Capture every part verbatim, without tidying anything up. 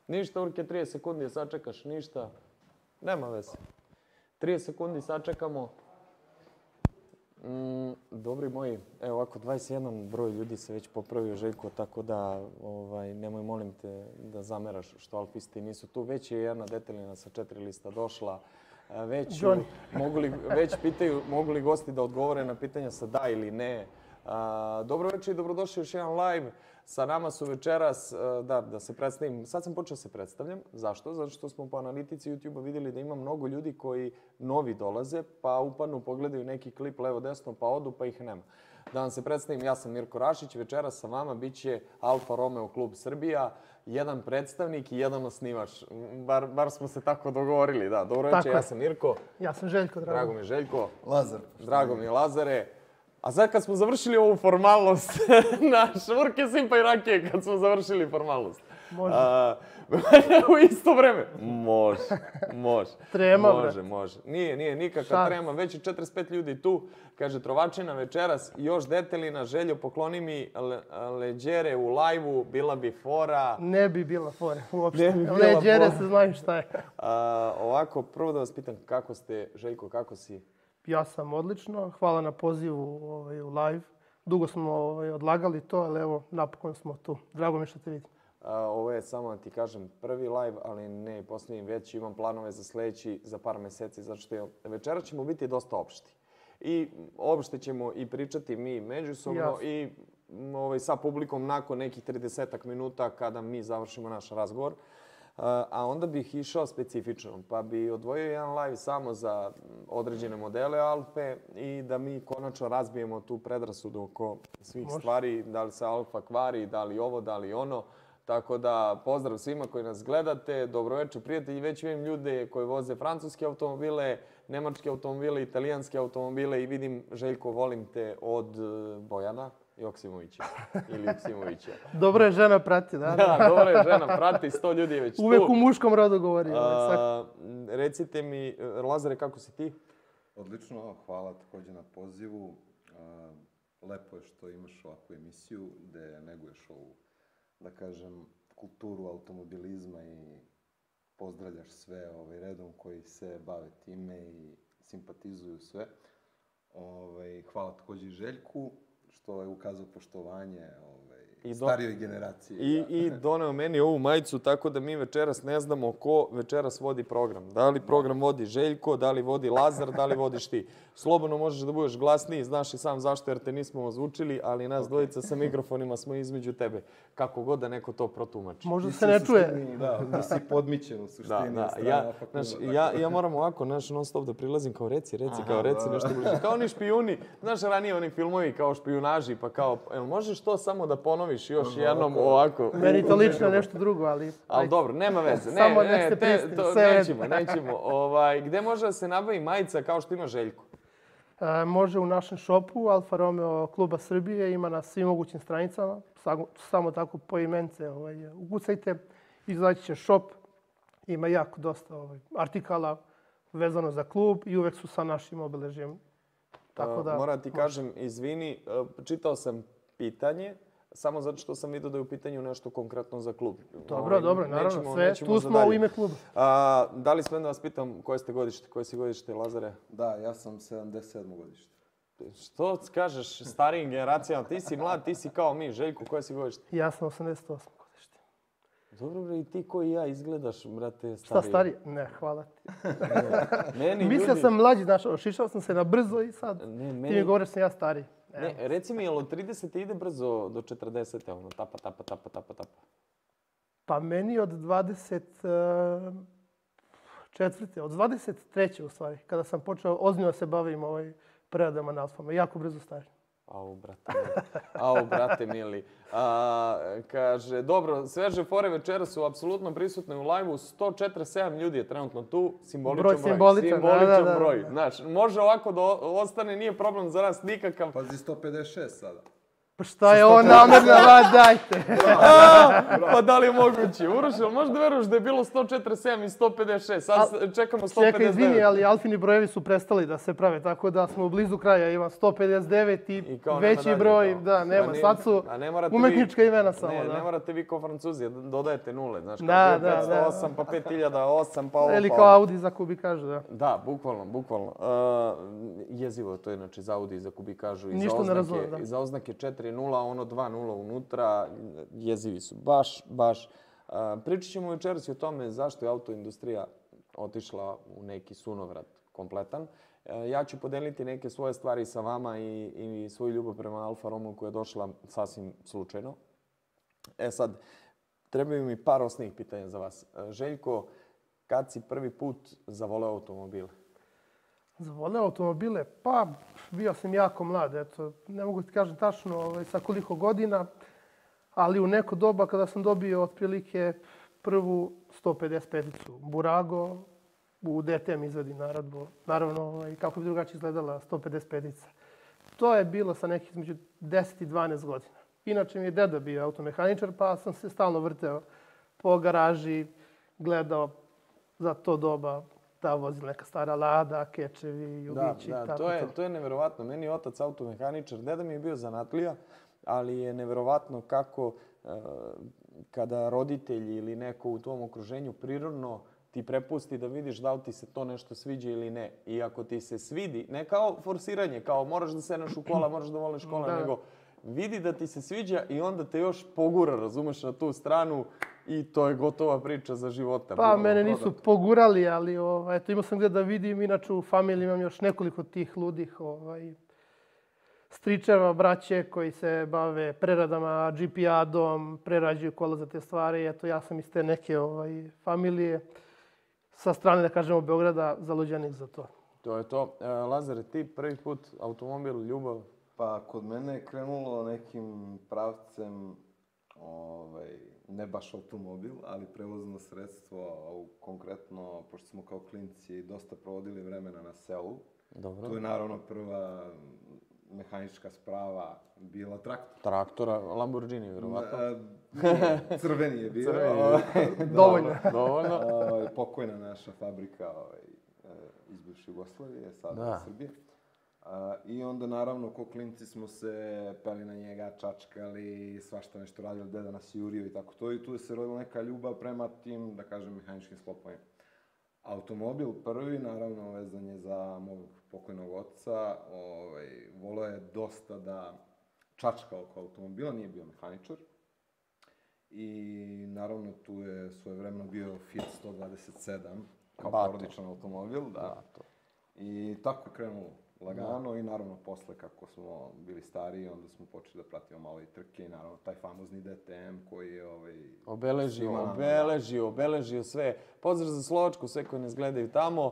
Ništa, Urke, trideset sekundi sačekaš, ništa. Nema veze. trideset sekundi sačekamo. Mm, dobri moji, evo ovako, dvadeset jedan broj ljudi se već popravio, Željko, tako da ovaj, nemoj, molim te, da zameraš što alpisti nisu tu. Već je jedna detaljina sa četiri lista došla. Već, mogu li, već pitaju mogu li gosti da odgovore na pitanja sa da ili ne. A, dobro večer i dobrodošli još jedan live. Sa nama su večeras, da, da se predstavim, sad sam počeo se predstavljam. Zašto? Zato što smo po analitici YouTube-a vidjeli da ima mnogo ljudi koji novi dolaze, pa upadnu, pogledaju neki klip levo-desno, pa odu, pa ih nema. Da vam se predstavim, ja sam Mirko Rašić, večeras sa vama bit će Alfa Romeo Klub Srbija, jedan predstavnik i jedan osnivač. Bar, bar smo se tako dogovorili, da. Dobro večer, ja sam Mirko. Ja sam Željko, drago. Drago mi je Željko. Lazar. Drago mi je Lazare. A sad kad smo završili ovu formalnost, naš Urke Simpa i Rakije, kad smo završili formalnost. Može. A, u isto vreme. Može, može. Trema, može, bre. može. Nije, nije nikakva Šad. trema. Već je četrdeset pet ljudi tu. Kaže, Trovačina večeras, još detelina, Željo, pokloni mi le, leđere u lajvu, bila bi fora. Ne bi bila fora, uopšte. Bi Leđere se znaju šta je. A, ovako, prvo da vas pitam, kako ste, Željko, kako si? Ja sam odlično. Hvala na pozivu ovaj, u live. Dugo smo ovaj, odlagali to, ali evo, napokon smo tu. Drago mi što te vidim. A, ovo je, samo da ti kažem, prvi live, ali ne posljednji, već imam planove za sljedeći za par mjeseci, zato što je, večera ćemo biti dosta opšti. I opšte ćemo i pričati mi međusobno Jasne. i ovaj, sa publikom nakon nekih tridesetak minuta kada mi završimo naš razgovor. A onda bih išao specifično, pa bi odvojio jedan live samo za određene modele Alfe i da mi konačno razbijemo tu predrasudu oko svih Može. stvari, da li se Alfa kvari, da li ovo, da li ono. Tako da pozdrav svima koji nas gledate, dobroveče prijatelji, već vidim ljude koji voze francuske automobile, nemačke automobile, italijanske automobile i vidim, Željko, volim te od Bojana Joksimovića ili Joksimovića. Dobro je žena prati, da? Da, dobro je žena prati, sto ljudi je već tu. Uvijek u muškom rodu govori. A, recite mi, Lazare, kako si ti? Odlično, hvala također na pozivu. A, lepo je što imaš ovakvu emisiju gdje neguješ ovu, da kažem, kulturu automobilizma i pozdravljaš sve ovaj, redom koji se bave time i simpatizuju sve. Ovaj, hvala također i Željku što je ukazao poštovanje ovaj, I do... starijoj generaciji. I, I doneo meni ovu majicu, tako da mi večeras ne znamo ko večeras vodi program. Da li program vodi Željko, da li vodi Lazar, da li vodiš ti. Slobodno možeš da budeš glasniji, znaš i sam zašto jer te nismo ozvučili, ali nas okay. dvojica sa mikrofonima smo između tebe. Kako god da neko to protumači. Možda se ne čuje. Da, da si podmićen u suštini. Da, da. Ja, znaš, ja, ja moram ovako, znaš, non stop da prilazim kao reci, reci, Aha, kao reci, nešto bliže. Kao oni špijuni, znaš ranije oni filmovi kao špijunaži, pa kao, jel možeš to samo da ponoviš još Aha, jednom ovako? Meni to lično nešto drugo, ali... Ali dobro, nema veze. Ne, samo ne, ne, te, to, nećemo, nećemo. Ovaj, gde može da se nabavi majica kao što ima Željko? E, može u našem šopu Alfa Romeo Kluba Srbije, ima na svim mogućim stranicama, samo, samo tako po imence ovaj, ukucajte, izaći će šop, ima jako dosta ovaj, artikala vezano za klub i uvek su sa našim obeležjem. Tako da, moram ti kažem, izvini, čitao sam pitanje, samo zato što sam vidio da je u pitanju nešto konkretno za klub. Dobro, ovaj, dobro, naravno, nećemo, sve, nećemo tu smo u ime kluba. A, da li smijem da vas pitam koje ste godište, koje si godište, Lazare? Da, ja sam sedamdeset sedmo godište. Što kažeš starijim generacijama? Ti si mlad, ti si kao mi. Željko, koje si godište? Ja sam osamdeset osmo godište. Dobro, bre, i ti koji ja izgledaš, brate, stariji. Šta stariji? Ne, hvala ti. Meni Mislio ljudi... sam mlađi, znaš, ošišao sam se na brzo i sad ne, meni... ti mi govoriš sam ja stariji. Ne, reci mi, jel od trideset ide brzo do četrdeset, ono, tapa, tapa, tapa, tapa, tapa? Pa meni od dvadeset četvrte, od dvadeset treće u stvari, kada sam počeo ozbiljno se bavim ovaj preradama na Alfama, jako brzo starim. Au, brate mili. Au, brate mili. A, kaže, dobro, sveže fore večera su apsolutno prisutne u live-u. sto četrdeset sedam ljudi je trenutno tu. Simboličan broj. Simboličan, simboličan da, da, da. broj. Znači, može ovako da ostane, nije problem za nas nikakav. Pazi, sto pedeset šest sada. Pa šta je ovo namerna, va dajte. Pa da li je moguće? Uroš, jel možda veruješ da je bilo sto četrdeset sedam i sto pedeset šest? Sad čekamo sto pedeset devet. Čekaj, izvini, ali Alfini brojevi su prestali da se prave, tako da smo blizu kraja. Ima sto pedeset devet i veći broj. Da, nema. Sad su umetnička imena samo. Ne, ne morate vi kao Francuzi, dodajete nule. Znaš, da, da, petsto osam, pa pet hiljada osam, pa ovo, pa ili kao Audi za kubikažu, da. Da, bukvalno, bukvalno. Jezivo je to inače za Audi za kubikažu i za oznake četiri nula, ono dva nula unutra, jezivi su. Baš, baš. Pričat ćemo večeras i o tome zašto je autoindustrija otišla u neki sunovrat kompletan. Ja ću podeliti neke svoje stvari sa vama i, i svoju ljubav prema Alfa Romeo koja je došla sasvim slučajno. E sad, trebaju mi par osnovnih pitanja za vas. Željko, kad si prvi put zavoleo automobile? Zavoleo automobile? Pa, bio sam jako mlad. Eto, ne mogu ti kažem tačno ovaj, sa koliko godina, ali u neko doba kada sam dobio otprilike prvu sto pedeset peticu Burago, u D T M izvedi naradbu. Naravno, ovaj, kako bi drugačije izgledala sto pedeset petica. To je bilo sa nekih između deset i dvanaest godina. Inače mi je deda bio automehaničar, pa sam se stalno vrteo po garaži, gledao za to doba ta vozila, neka stara Lada, Kečevi, Jugići. Da, da, to je, to je neverovatno. Meni je otac automehaničar, deda mi je bio zanatlija, ali je neverovatno kako kada roditelji ili neko u tom okruženju prirodno ti prepusti da vidiš da li ti se to nešto sviđa ili ne. I ako ti se svidi, ne kao forsiranje, kao moraš da sedneš u kola, moraš da voliš kola, nego vidi da ti se sviđa i onda te još pogura, razumeš, na tu stranu i to je gotova priča za života. Pa, mene nisu pogurali, ali ovaj, eto, imao sam gdje da vidim, inače u familiji imam još nekoliko tih ludih ovaj, stričeva, braće koji se bave preradama, G P A-dom, prerađuju kola za te stvari. Eto, ja sam iz te neke ovaj, familije sa strane, da kažemo, Beograda, zaluđenih za to. To je to. E, Lazare, ti prvi put automobil, ljubav? Pa, kod mene je krenulo nekim pravcem, ovaj, ne baš automobil, ali prevozno sredstvo, konkretno, pošto smo kao klinci dosta provodili vremena na selu. Dobro. Tu je naravno prva mehanička sprava bila traktor. Traktora, Lamborghini, vjerovatno. Nije, crveni je bio. Crveni je. Dovoljno. Dovoljno. Pokojna naša fabrika iz bivše Jugoslavije, sada Srbije. I onda, naravno, ko klinci smo se peli na njega, čačkali, svašta nešto radili, deda nas jurio i tako to. I tu je se rodila neka ljubav prema tim, da kažem, mehaničkim sklopovima. Automobil prvi, naravno, vezan je za mog pokojnog oca. Voleo je dosta da čačka oko automobila, nije bio mehaničar. I, naravno, tu je svojevremeno bio Fiat sto dvadeset sedam, kao porodičan automobil. I tako je krenulo lagano i, naravno, posle kako smo bili stariji, onda smo počeli da pratimo malo i trke i, naravno, taj famozni D T M koji je obeležio, obeležio, obeležio sve. Pozdrav za Slovačku, sve koji nas gledaju tamo.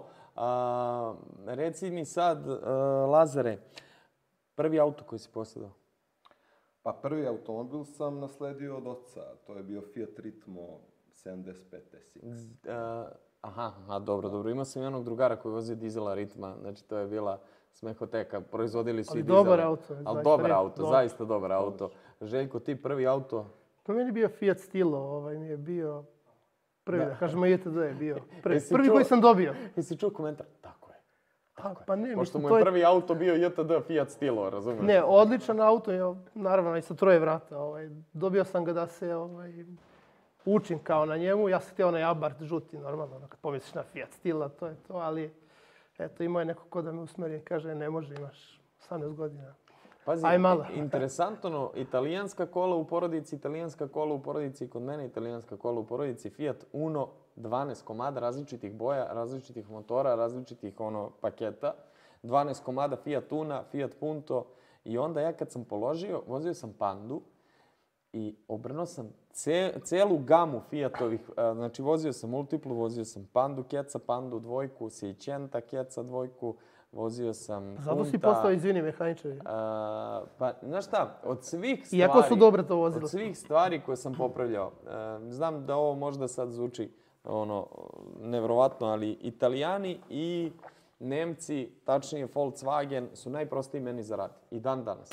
Reci mi sad, Lazare, prvi auto koji si posjedao? Pa prvi automobil sam nasledio od oca. To je bio Fiat Ritmo sedamdeset pet S X. Aha, dobro, dobro. Imao sam i onog drugara koji vozio dizela Ritma. Znači, to je bila smehoteka. Proizvodili su i dizela. Ali dobar auto. Ali dobar auto, zaista dobar auto. Željko, ti prvi auto? Pa meni je bio Fiat Stilo. Ovaj mi je bio prvi, da kažemo, I T D je bio. Prvi koji sam dobio. Jesi čuo komentar? Tako je. Pa ne, pošto mu je prvi auto bio J T D Fiat Stilo, razumiješ? Ne, odličan auto, naravno i sa troje vrata. Dobio sam ga da se učim kao na njemu. Ja sam htio onaj Abarth žuti, normalno, kad pomisliš na Fiat Stila, to je to, ali eto, imao je neko ko da me usmeri i kaže, ne može, imaš osamnaest godina. Pazi, interesantno, italijanska kola u porodici, italijanska kola u porodici, kod mene italijanska kola u porodici, Fiat Uno, dvanaest komada različitih boja, različitih motora, različitih ono paketa, dvanaest komada Fiat Una, Fiat Punto i onda ja kad sam položio, vozio sam Pandu i obrnuo sam celu gamu Fiatovih, znači vozio sam Multiplu, vozio sam Pandu Keca, Pandu dvojku, Seicenta Keca dvojku, vozio sam Punta. Zato si postao, izvini, mehaničar. Pa, znaš šta, od svih stvari... Iako su dobre to vozilo. Od svih stvari koje sam popravljao, znam da ovo možda sad zvuči ono, nevjerovatno, ali Italijani i Nemci, tačnije Volkswagen, su najprostiji meni za rad. I dan danas.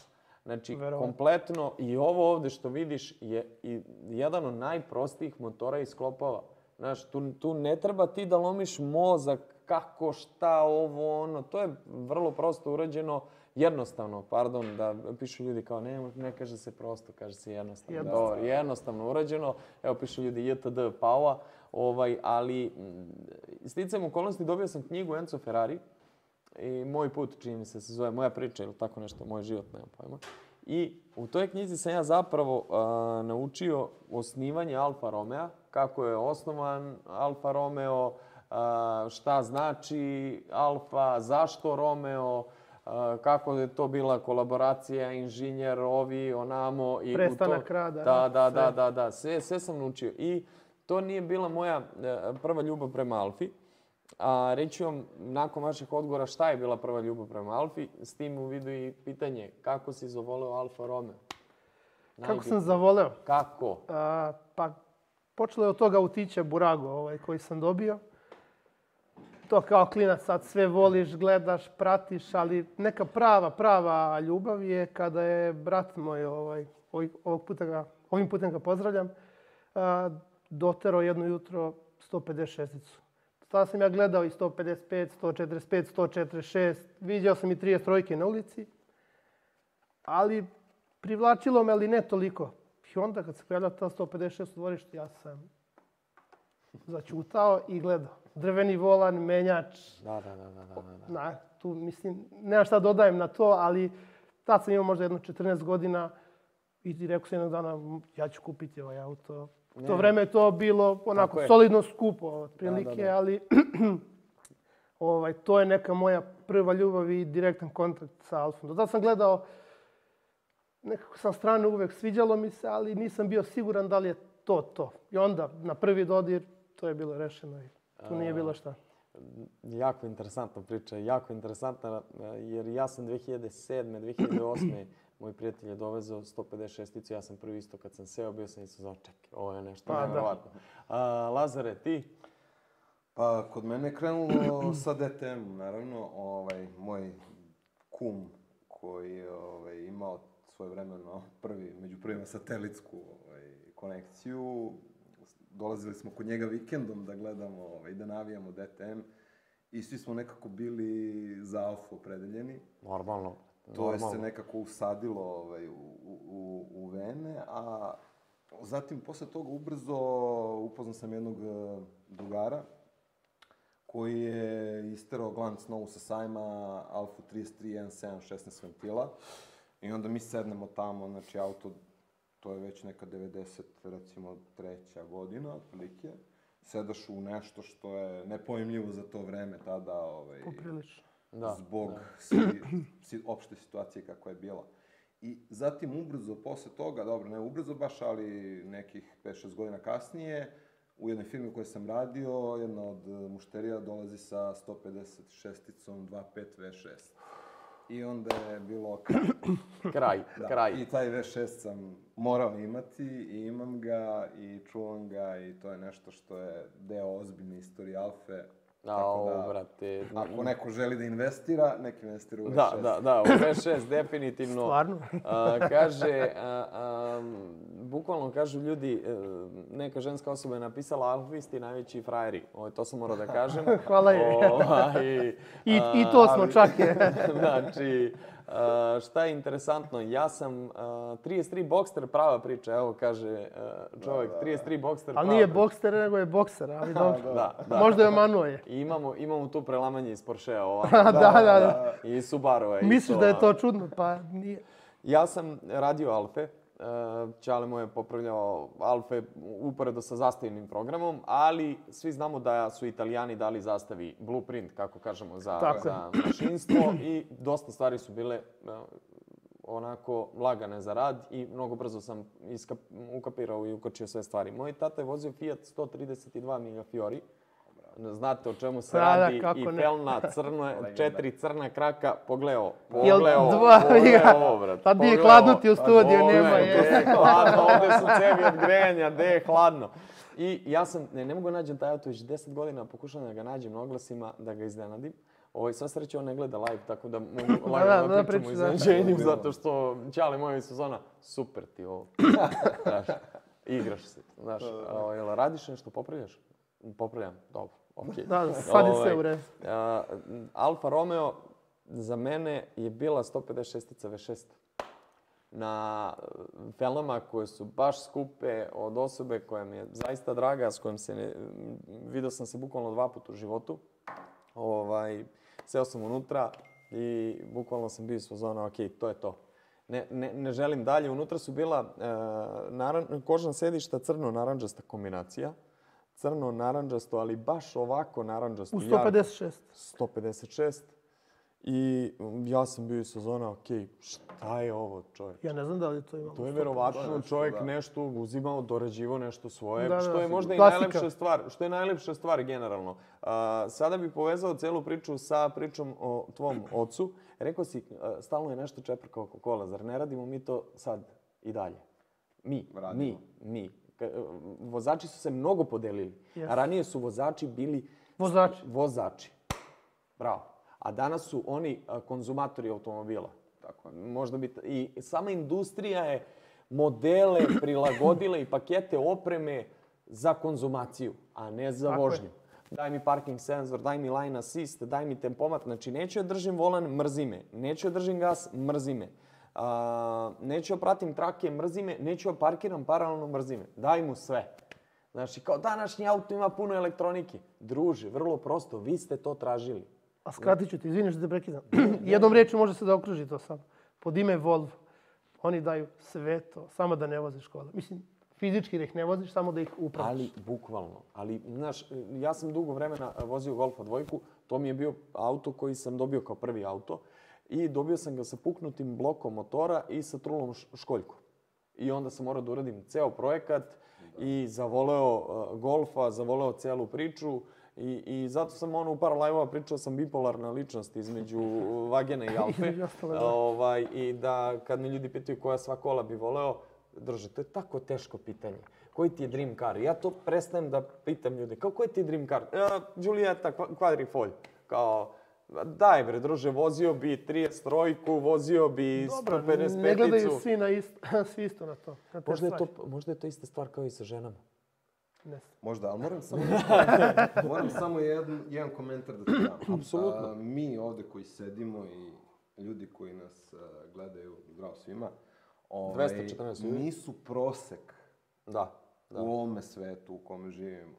Znači, Verovatno. kompletno i ovo ovde što vidiš je i jedan od najprostijih motora i sklopova. Znaš, tu, tu ne treba ti da lomiš mozak, kako, šta, ovo, ono. To je vrlo prosto urađeno, jednostavno, pardon, da pišu ljudi kao ne, ne kaže se prosto, kaže se jednostavno. Jednostavno. Dobro, jednostavno urađeno. Evo, pišu ljudi J T D Paua, ovaj, ali sticajem okolnosti dobio sam knjigu Enzo Ferrari i Moj put, čini mi se, se zove Moja priča ili tako nešto, Moj život, nemam pojma. I u toj knjizi sam ja zapravo a, naučio osnivanje Alfa Romea, kako je osnovan Alfa Romeo, a, šta znači Alfa, zašto Romeo, a, kako je to bila kolaboracija, inženjer, ovi, onamo. I Prestanak u to, rada. Da, da, sve. da, da, da, sve, sve sam naučio. I to nije bila moja e, prva ljubav prema Alfi. A reći vam, nakon vaših odgovora, šta je bila prva ljubav prema Alfi, s tim u vidu i pitanje kako si zavoleo Alfa Romeo? Kako sam zavoleo? Kako? A, pa, počelo je od toga autića Burago ovaj, koji sam dobio. To kao klinac sad sve voliš, gledaš, pratiš, ali neka prava, prava ljubav je kada je brat moj, ovaj, ovog puta ga, ovim putem ga pozdravljam, a, doterao jedno jutro sto pedeset šesticu. Tada sam ja gledao i sto pedeset pet, sto četrdeset pet, sto četrdeset šest, viđao sam i trideset trojke na ulici, ali privlačilo me, ali ne toliko. I onda kad se pojavila ta sto pedeset šest u dvorištu, ja sam začutao i gledao. Drveni volan, menjač. Da, da, da, da, da, da. Na, tu mislim, nema šta dodajem na to, ali tad sam imao možda jedno četrnaest godina i rekao sam jednog dana, ja ću kupiti ovaj auto. U to Ne. vreme je to bilo onako Tako je. solidno skupo, otprilike, Da, da, da. ali ovaj, to je neka moja prva ljubav i direktan kontakt sa Alfom. Do tada sam gledao, nekako sam strane uvek sviđalo mi se, ali nisam bio siguran da li je to to. I onda, na prvi dodir, to je bilo rešeno i tu nije bilo šta. Jako interesantna priča, jako interesantna, jer ja sam dve hiljade sedme, dve hiljade osme moj prijatelj je dovezao sto pedeset šesticu, ja sam prvi isto kad sam seo, bio sam i sam znao, čekaj, ovo je nešto Pa, da. nevjerovatno. A, Lazare, ti? Pa, kod mene je krenulo sa D T M-om, naravno. Ovaj, moj kum koji je ovaj, imao svojevremeno prvi, među prvima satelitsku ovaj, konekciju. Dolazili smo kod njega vikendom da gledamo ovaj, i da navijamo D T M. I svi smo nekako bili za Alfu opredeljeni. Normalno. To je se normalno. nekako usadilo ovaj, u, u, u vene, a zatim posle toga ubrzo upoznao sam jednog uh, drugara koji je isterao glanc novu sa sajma Alfa trideset tri jedan sedam šesnaest ventila. I onda mi sednemo tamo, znači auto, to je već neka devedeset, recimo, treća godina, otprilike. Sedaš u nešto što je nepojmljivo za to vreme tada, ovaj, Poprilično. Da, zbog da. si, si, opšte situacije kakva je bila. I zatim ubrzo posle toga, dobro, ne ubrzo baš, ali nekih pet šest godina kasnije, u jednoj firmi u kojoj sam radio, jedna od mušterija dolazi sa sto pedeset šesticom dva pet V šest. I onda je bilo kraj. Kraj, Da. kraj. I taj V šest sam morao imati i imam ga i čuvam ga i to je nešto što je deo ozbiljne istorije Alfe. Ao, brate. Ako neko želi da investira, nek investira u V šest. Da, da, da, u V šest definitivno. Stvarno? A, kaže, a, a, bukvalno kažu ljudi, neka ženska osoba je napisala Alfisti najveći frajeri. O, to sam morao da kažem. Hvala je. Ovaj, I, a, I to smo ali- čak je. Znači, a, šta je interesantno, ja sam a, trideset tri Boxster, prava priča, evo kaže a, čovjek, Da, da, da. trideset tri Boxster, Ali prava nije priča. bokser, nego je bokser, ali dobro. Da, da. Možda je omanuo je. I imamo, imamo tu prelamanje iz Porschea ovamo. Da, da, da. I Subaru je Misliš isto, da je a, to čudno? Pa nije. Ja sam radio Alfe. Ćale moj je popravljao Alfe uporedo sa zastavnim programom, ali svi znamo da su Italijani dali zastavi blueprint, kako kažemo, za, Tako je. za mašinstvo i dosta stvari su bile uh, onako lagane za rad i mnogo brzo sam iskap, ukapirao i ukočio sve stvari. Moj tata je vozio Fiat sto trideset dva Millefiori. Znate o čemu se Da, da, radi kako i ne. pelna, crno, četiri crna kraka, pogledao, Jel pogledao, dva- pogledao, brat. Tad nije pogledao. hladno ti u studiju, Pogledaj, nema gde je. je hladno, ovde su cevi od grejanja, gde je hladno. I ja sam, ne, ne mogu nađem taj auto, već deset godina pokušavam da ga nađem na oglasima, da ga iznenadim. Ovaj, sva sreća on ne gleda live, tako da mogu da, lagano da da pričamo o priča, da. iznenađenju, zato što Ćale moja sezona, super ti ovo. Znaš, igraš se, znaš. A, jel radiš nešto, popravljaš? Popravljam, dobro, okej. Da, sad je sve Ovaj, u redu. a, Alfa Romeo za mene je bila sto pedeset šest ve šest. Na felama koje su baš skupe od osobe koja mi je zaista draga, s kojom se ne, vidio sam se bukvalno dva puta u životu. Ovaj, seo sam unutra i bukvalno sam bio iz fazona, ok, to je to. Ne, ne, ne želim dalje. Unutra su bila e, naran, kožna sedišta, crno-naranđasta kombinacija. Crno-naranđasto, ali baš ovako naranđasto. U sto pedeset šest. sto pedeset šest. I ja sam bio iz sezona, ok, šta je ovo, čovječ? Ja ne znam da li to imamo. To je verovatno nešto, čovjek da. nešto uzimao, dorađivao nešto svoje, Da, da, što je možda i klasika. najlepša stvar, što je najlepša stvar generalno. A, sada bih povezao celu priču sa pričom o tvom ocu. Rekao si, a, stalno je nešto čeprka oko kola, zar ne radimo mi to sad i dalje? Mi, Radimo. mi, mi. Ka- Vozači su se mnogo podelili, Yes. a ranije su vozači bili Vozači. vozači. Bravo. A danas su oni a, konzumatori automobila. Tako je. Možda bi... t- I sama industrija je modele prilagodila i pakete opreme za konzumaciju, a ne za Tako je. vožnju. Daj mi parking senzor, daj mi line assist, daj mi tempomat. Znači, neću ja držim volan, mrzi me. Neću ja držim gas, mrzi me. A, neću ja pratim trake, mrzi me. Neću ja parkiram paralelno, mrzi me. Daj mu sve. Znači, kao današnji auto ima puno elektronike. Druže, vrlo prosto, vi ste to tražili. A skratit ću ti, izvini što te prekidam. Jednom riječju može se da okruži to sam. Pod ime Volvo. Oni daju sve to, samo da ne voziš kola. Mislim, fizički da ih ne voziš, samo da ih upravljaš. Ali, bukvalno. Ali, znaš, ja sam dugo vremena vozio Golfa dvojku. To mi je bio auto koji sam dobio kao prvi auto. I dobio sam ga sa puknutim blokom motora i sa trulom š- školjku. I onda sam morao da uradim ceo projekat i zavoleo uh, Golfa, zavoleo celu priču. I, I zato sam ono u par live-ova pričao sam bipolarna ličnost između Vagena i Alfe. Između ostalo, da. ovaj, I da kad me ljudi pitaju koja sva kola bi voleo, druže, to je tako teško pitanje. Koji ti je dream car? Ja to prestajem da pitam ljude. Kao, koji ti je dream car? E, Giulietta Quadrifoglio. Kao, daj bre, druže, vozio bi trideset trojku, vozio bi Dobro, sto pedeset peticu. ne gledaju svi, na isto, svi isto na to. Na te Možda je, to, stvari. možda je to ista stvar kao i sa ženama. Ne znam. Možda, ali moram samo, moram samo jedan, jedan komentar da ti dam. Apsolutno. A, mi ovde koji sedimo i ljudi koji nas a, gledaju, zdravo svima, ovaj, dvesta četrnaest ljudi. nisu prosek Da, da. u ovome svetu u kome živimo.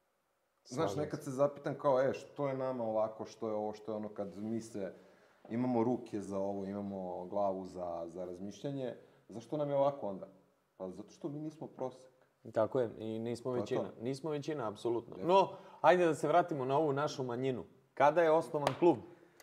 Znaš, Slažem nekad se zapitam kao, e, što je nama ovako, što je ovo, što je ono, kad mi se, imamo ruke za ovo, imamo glavu za, za razmišljanje, zašto nam je ovako onda? Pa zato što mi nismo prosek. Tako je, i nismo To je većina. to. Nismo većina, apsolutno. No, ajde da se vratimo na ovu našu manjinu. Kada je osnovan klub?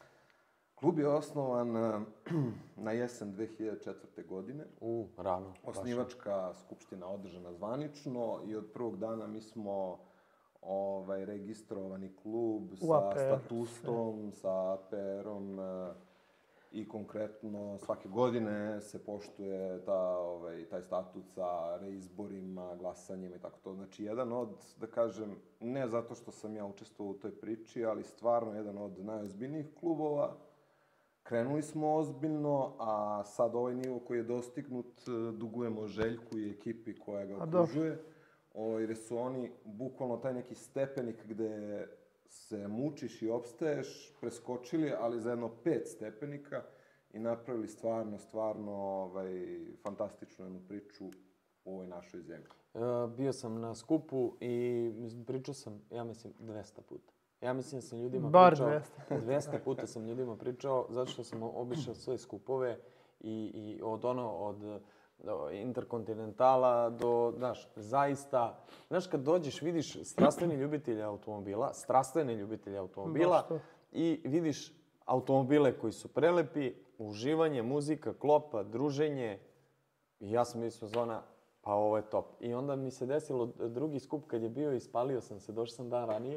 Klub je osnovan eh, na jesen dve hiljade četvrte. godine. U, rano. baš. Osnivačka skupština održana zvanično i od prvog dana mi smo ovaj, registrovani klub U sa A P R, statusom, sa A P R-om eh, i konkretno svake godine se poštuje ta, ovaj, taj statut sa reizborima, glasanjima i tako to. Znači, jedan od, da kažem, ne zato što sam ja učestvovao u toj priči, ali stvarno jedan od najozbiljnijih klubova. Krenuli smo ozbiljno, a sad ovaj nivo koji je dostignut eh, dugujemo Željku i ekipi koja ga A dobro. okružuje. Ovaj, jer su oni bukvalno taj neki stepenik gde se mučiš i opstaješ, preskočili, ali za jedno pet stepenika i napravili stvarno, stvarno ovaj, fantastičnu jednu priču u ovoj našoj zemlji. E, bio sam na skupu i pričao sam, ja mislim, dvesta puta. Ja mislim da sam ljudima Bar pričao... dvesta. dvesta puta sam ljudima pričao, zato što sam obišao sve skupove i, i od ono, od do Interkontinentala do, znaš, zaista... Znaš, kad dođeš, vidiš strastveni ljubitelji automobila, strastvene ljubitelji automobila Baš to. i vidiš automobile koji su prelepi, uživanje, muzika, klopa, druženje. I ja sam mislio zona, pa ovo je top. I onda mi se desilo drugi skup kad je bio, ispalio sam se, došao sam dan ranije.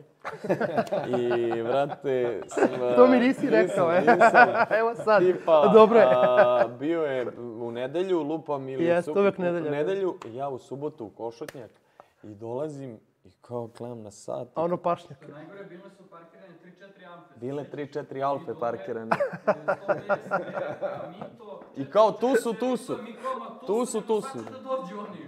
I, vrate... Sam, To mi nisi rekao, e. Evo sad, dobro je. A, bio je u nedelju, lupam ili Jest, u uvek subotu, nedelja, da. nedelju, ja u subotu u Košutnjak i dolazim I kao gledam na sat. A ono pašnjak. Što najgore, bile su parkirane tri četiri Alfe. Bile tri četiri Alfe parkirane. sto pedeset a mi to... I kao tu su, tu su. Mi kao, ma Tu su, tu su. sad će da dođu oni.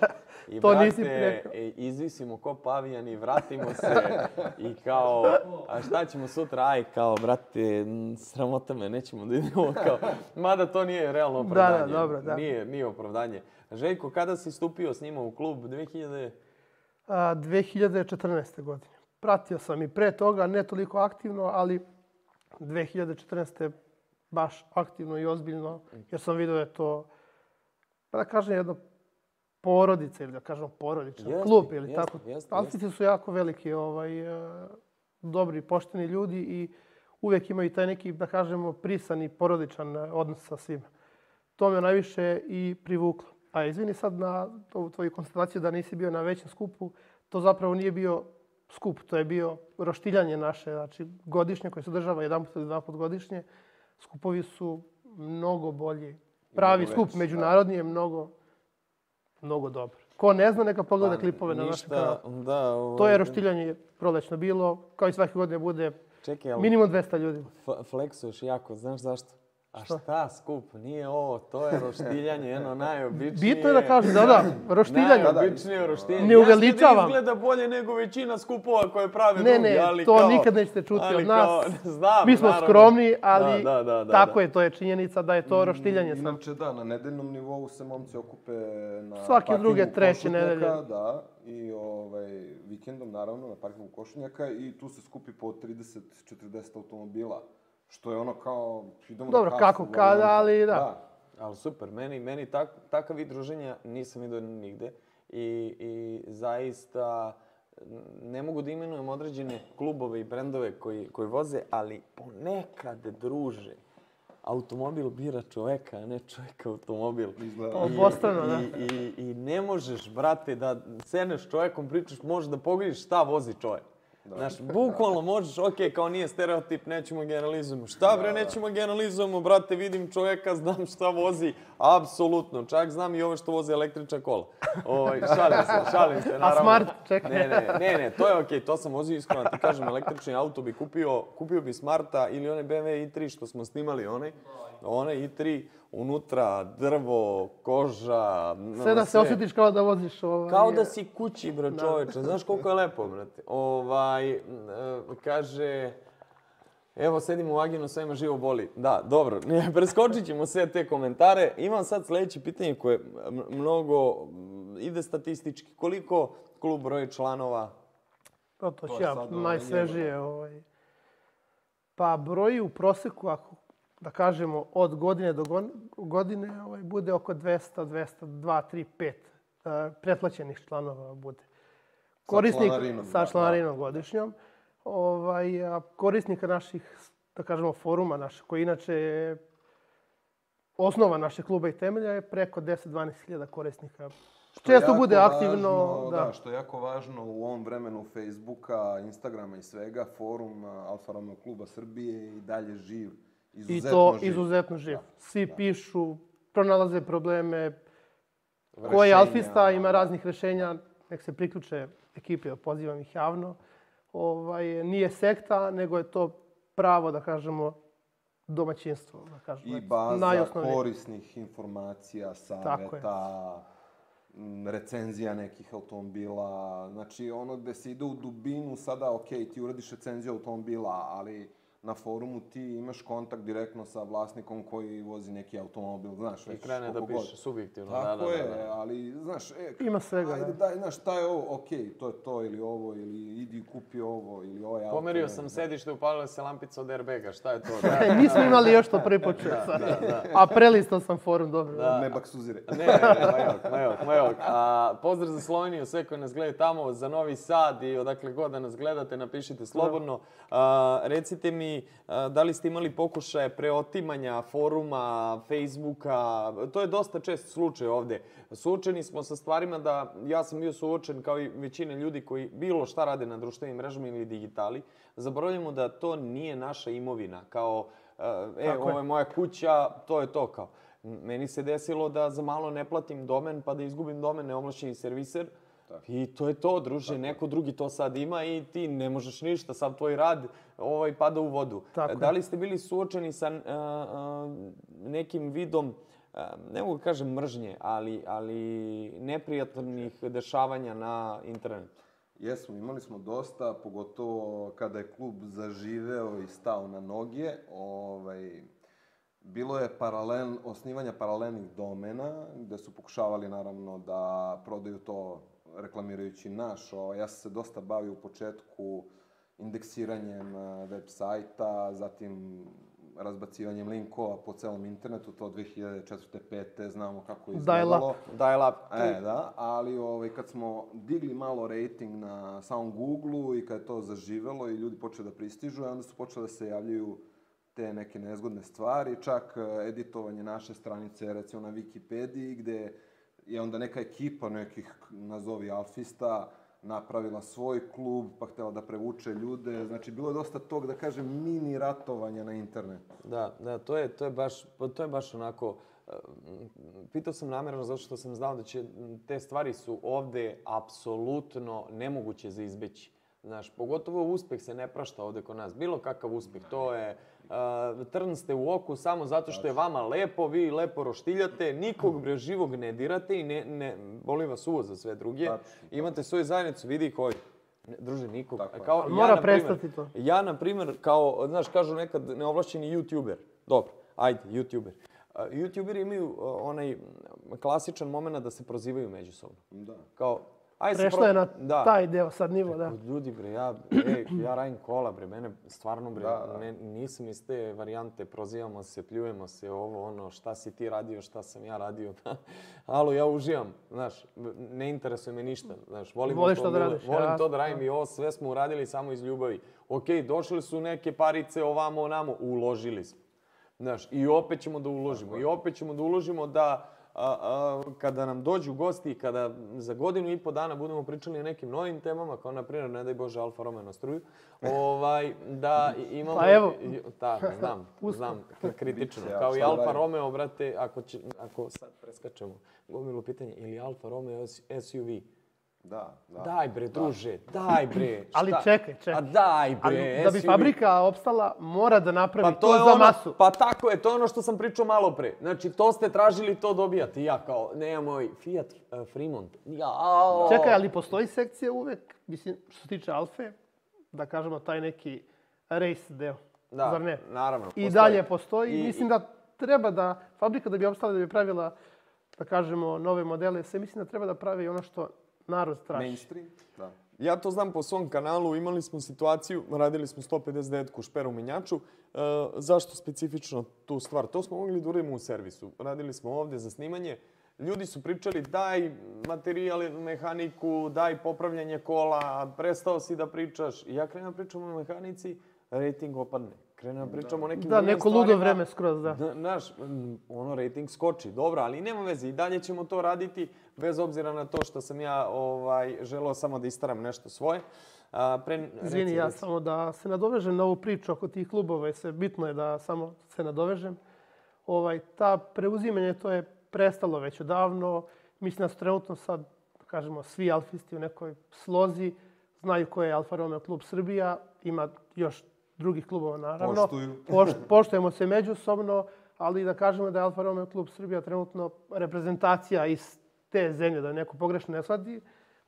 I To nisi brate, rekao. e, izvisimo ko pavijani, vratimo se i kao, a šta ćemo sutra? Aj, kao, brate, m, sramota me, nećemo da idemo, kao. Mada to nije realno Da, opravdanje. da, dobro, da. Nije, nije opravdanje. Željko, kada si stupio s njima u klub? dve hiljade... A, dve hiljade četrnaeste. godine. Pratio sam i pre toga, ne toliko aktivno, ali dve hiljade četrnaeste. baš aktivno i ozbiljno, jer sam vidio da je to, pa da kažem, jedno porodica ili da kažem porodičan Jeste, klub ili jeste, tako. jeste, Alfici su jako veliki, ovaj, e, dobri, pošteni ljudi i uvijek imaju taj neki, da kažemo, prisan i porodičan odnos sa svima. To me najviše i privuklo. A izvini sad na ovu tvoju konstataciju da nisi bio na većem skupu, to zapravo nije bio skup, to je bio roštiljanje naše, znači godišnje koje se održava jedan put ili dva put godišnje. Skupovi su mnogo bolji. Pravi mnogo skup veći, međunarodni je mnogo, mnogo dobar. Ko ne zna, neka pogleda klipove na našem kanalu. Da, ovaj, To je roštiljanje prolećno bilo, kao i svake godine bude Čekaj, ali minimum dvesta ljudi. f- fleksuješ jako, znaš zašto? A šta skup? Nije ovo, to je roštiljanje, jedno najobičnije. Bitno je da kažem, da, da, roštiljanje. Najobičnije roštiljanje. Ne uveličavam. Jasno da izgleda bolje nego većina skupova koje prave Ne, drugi, ne, ali to kao, nikad nećete čuti ali od nas. kao, znam, Mi smo naravno. skromni, ali Da, da, da, da, tako da. je, to je činjenica da je to roštiljanje sad. Inače, da, na nedeljnom nivou se momci okupe na Svake parkingu druge, treće Košutnjaka, nedelje. Da, i ovaj, vikendom, naravno, na parkingu Košutnjaka i tu se skupi po trideset do četrdeset automobila. Što je ono kao, idemo Dobro, na kafu. kako kada, varijanta. ali da. Ali super, meni, meni tak, takav vid druženja nisam vidio nigde i, i zaista ne mogu da imenujem određene klubove i brendove koji, koji voze, ali ponekad druže. Automobil bira čoveka, a ne čovjek automobil. Izgleda. Pa obostrano, da. I, i, I ne možeš, brate, da sedneš s čovjekom, pričaš, možeš da pogledaš šta vozi čovjek. Znaš, bukvalno možeš, okej, kao nije stereotip, nećemo generalizujemo. Šta bre, nećemo generalizujemo, brate, vidim čovjeka, znam šta vozi, apsolutno. Čak znam i ove što voze električna kola. Ovaj, šalim se, šalim se, naravno. A Smart, čekaj. Ne, ne, ne, ne, to je okej, to sam vozio iskreno, ti kažem, električni auto bi kupio, kupio bi Smarta ili onaj B M W i tri što smo snimali, onaj, onaj i tri, unutra drvo, koža, Sve da se osjetiš kao da voziš ovaj... kao da si kući, bre, čoveče. Znaš koliko je lepo, brate. Ovaj, e, kaže, evo, sedim u vaginu, sve me živo boli. Da, dobro, preskočit ćemo sve te komentare. Imam sad sljedeće pitanje koje m- mnogo m, ide statistički. Koliko klub broji članova? To, to ću je ja sad, ovaj, najsvežije. Ovaj. Pa broji u proseku, ako da kažemo od godine do gon- godine, ovaj, bude oko dvesta, dvesta dva, tri, pet uh, pretplaćenih članova bude. Korisnik članarinom, sa da, članarinom godišnjom. Ovaj, a korisnika naših, da kažemo, foruma naše, koji inače je osnova našeg kluba i temelja je preko deset do dvanaest hiljada korisnika. Što je Često jako bude aktivno. važno, Da. da, što je jako važno u ovom vremenu Facebooka, Instagrama i svega, forum Alfa Romeo kluba Srbije i dalje živ. I Izuzetno to živ. izuzetno živ. Da, Svi da. pišu, pronalaze probleme. Ko je Rešenja, alfista, ima da. raznih rešenja. Nek se priključe ekipe, pozivam ih javno. Ovaj, nije sekta, nego je to pravo, da kažemo, domaćinstvo. Da kažemo, I baza najosnovnije. korisnih informacija, saveta, m, recenzija nekih automobila. Znači, ono gde se ide u dubinu, sada, ok, ti uradiš recenziju automobila, ali na forumu ti imaš kontakt direktno sa vlasnikom koji vozi neki automobil, znaš, I već krene da koliko piše god. subjektivno. Tako da, da, je, da, da. ali, znaš, e, Ima svega, ajde, da. daj, znaš, šta je ovo, ok, to je to, ili ovo, ili idi kupi ovo, ili ovaj auto. Pomerio ne sam znam. sedište, upalila se lampica od airbaga, šta je to? E, nismo imali još to prvi put čuo sad. A prelistao sam forum, dobro. Da. Ne baksuzire. Ne, ne, ne, majok, majok, majok. A, pozdrav za Sloveniju, sve koji nas gledaju tamo, za Novi Sad i odakle god da nas gledate, napišite slobodno. A, recite mi, a, da li ste imali pokušaje preotimanja foruma, Facebooka, to je dosta čest slučaj ovde. Suočeni smo sa stvarima da, ja sam bio suočen kao i većina ljudi koji bilo šta rade na društvenim mrežama ili digitali, zaboravljamo da to nije naša imovina, kao, e, Tako je. ovo je moja kuća, to je to kao. Meni se desilo da za malo ne platim domen pa da izgubim domen neovlašćeni serviser. Tako. I to je to, druže, neko drugi to sad ima i ti ne možeš ništa, sad tvoj rad ovaj, pada u vodu. Tako. Da li ste bili suočeni sa a, a, nekim vidom, a, ne mogu da kažem mržnje, ali, ali neprijatnih dešavanja na internetu? Jesmo, imali smo dosta, pogotovo kada je klub zaživeo i stao na noge. Ovaj, bilo je paralel, osnivanja paralelnih domena, gde su pokušavali naravno da prodaju to reklamirajući naš. Ovaj, ja sam se dosta bavio u početku indeksiranjem web sajta, zatim razbacivanjem linkova po celom internetu, to dve hiljade četvrte. pete. Znamo kako je izgledalo. Dial-up. E, da, ali ovaj, kad smo digli malo rating na samom Google-u i kad je to zaživelo i ljudi počeli da pristižu, onda su počeli da se javljaju te neke nezgodne stvari, čak editovanje naše stranice, recimo na Wikipediji, gde je onda neka ekipa nekih, nazovi alfista, napravila svoj klub, pa htjela da prevuče ljude. Znači, bilo je dosta tog, da kažem, mini ratovanja na internetu. Da, da, to je, to je, baš, to je baš onako... Pitao sam namjerno zato što sam znao da će te stvari su ovde apsolutno nemoguće za izbeći. Znaš, pogotovo uspeh se ne prašta ovde kod nas. Bilo kakav uspeh, to je... Uh, trn ste u oku samo zato što je vama lepo, vi lepo roštiljate, nikog bre živog ne dirate i ne, ne boli vas uvo za sve druge. Tačno. Imate svoju zajednicu, vidi koji. Ne, druže, nikog. Tako je. Kao, ja, Mora na primer, prestati to. Ja, na primjer, kao, znaš, kažu nekad neovlašćeni youtuber. Dobro, ajde, youtuber. Uh, youtuberi imaju uh, onaj klasičan moment da se prozivaju međusobno. Da. Kao, aj se Prešlo pro... je na da. taj deo sad nivo, da. Ljudi, bre, ja, ej, ja radim kola, bre, mene stvarno, bre, Da, da. Ne, nisam iz te varijante, prozivamo se, pljujemo se, ovo, ono, šta si ti radio, šta sam ja radio. Alo, ja uživam, znaš, ne interesuje me ništa, znaš, volim, Voliš to, to da radiš, volim jasno, to da radim i ovo sve smo uradili samo iz ljubavi. Okej, došli su neke parice ovamo, onamo, uložili smo. Znaš, i opet ćemo da uložimo, i opet ćemo da uložimo da... A, a, kada nam dođu gosti i kada za godinu i po dana budemo pričali o nekim novim temama, kao na primjer, ne daj Bože, Alfa Romeo na struju, ovaj, da imamo... Pa evo. Da, znam, znam, kritično. Biće, Kao i šta da Alfa radim? Romeo, brate, ako, će, ako sad preskačemo gomilu pitanje, ili Alfa Romeo S U V? Da, da. Daj bre, druže, daj bre. Ali šta? čekaj, čekaj. A daj Ali bre, da bi S U V. fabrika opstala, mora da napravi Pa to, to je za ono, masu. Pa tako je, to je ono što sam pričao malo pre. Znači, to ste tražili, to dobijate. I ja kao, nemoj, Fiat uh, Fremont. Jao. Čekaj, ali postoji sekcija uvek, mislim, što se tiče Alfe, da kažemo taj neki race deo, Da, zar ne? naravno. I postoji. dalje postoji. I- I mislim da treba da, fabrika da bi opstala, da bi pravila, da kažemo, nove modele, sve mislim da treba da pravi ono što narod traži. Mainstream, da. Ja to znam po svom kanalu, imali smo situaciju, radili smo sto pedeset devet šperu menjaču. E, zašto specifično tu stvar? To smo mogli da uradimo u servisu. Radili smo ovde za snimanje. Ljudi su pričali daj materijal, mehaniku, daj popravljanje kola, prestao si da pričaš. I ja krenem da pričam o mehanici, rating opadne. Krenem da pričam o nekim Da, drugim neko ludo stvarima. vreme skroz, da. Da, znaš, mm, ono, rating skoči. Dobro, ali nema veze. I dalje ćemo to raditi, bez obzira na to što sam ja ovaj, želeo samo da istaram nešto svoje. A, pre, Izvini, reci, ja reci. samo da se nadovežem na ovu priču oko tih klubova. Je se, bitno je da samo se nadovežem. Ovaj, ta preuzimanje, to je prestalo već odavno. Mislim da su trenutno sad, da kažemo, svi alfisti u nekoj slozi. Znaju ko je Alfa Romeo klub Srbija. Ima još drugih klubova, naravno. Poštuju. Poš, poštujemo se međusobno, ali da kažemo da je Alfa Romeo klub Srbija trenutno reprezentacija iz te zemlje, da neko pogrešno ne shvati.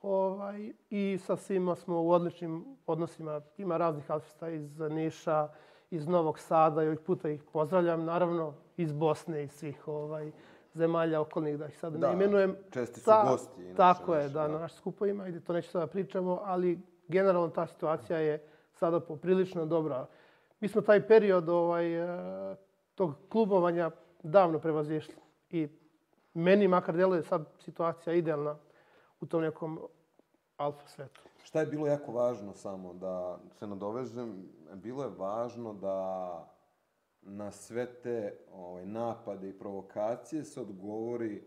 Ovaj, I sa svima smo u odličnim odnosima. Ima raznih alfista iz Niša, iz Novog Sada i ovih puta ih pozdravljam. Naravno, iz Bosne i svih ovaj, zemalja okolnih, da ih sad Da, ne imenujem. česti su Ta- gosti inače Tako je, naši, da, da. na našim skupovima. I to neću sada pričamo, ali generalno ta situacija je sada poprilično dobra. Mi smo taj period ovaj, e, tog klubovanja davno prevazišli. I meni makar deluje sad situacija idealna u tom nekom alfa svetu. Šta je bilo jako važno samo da se nadovežem, bilo je važno da na sve te ovaj, napade i provokacije se odgovori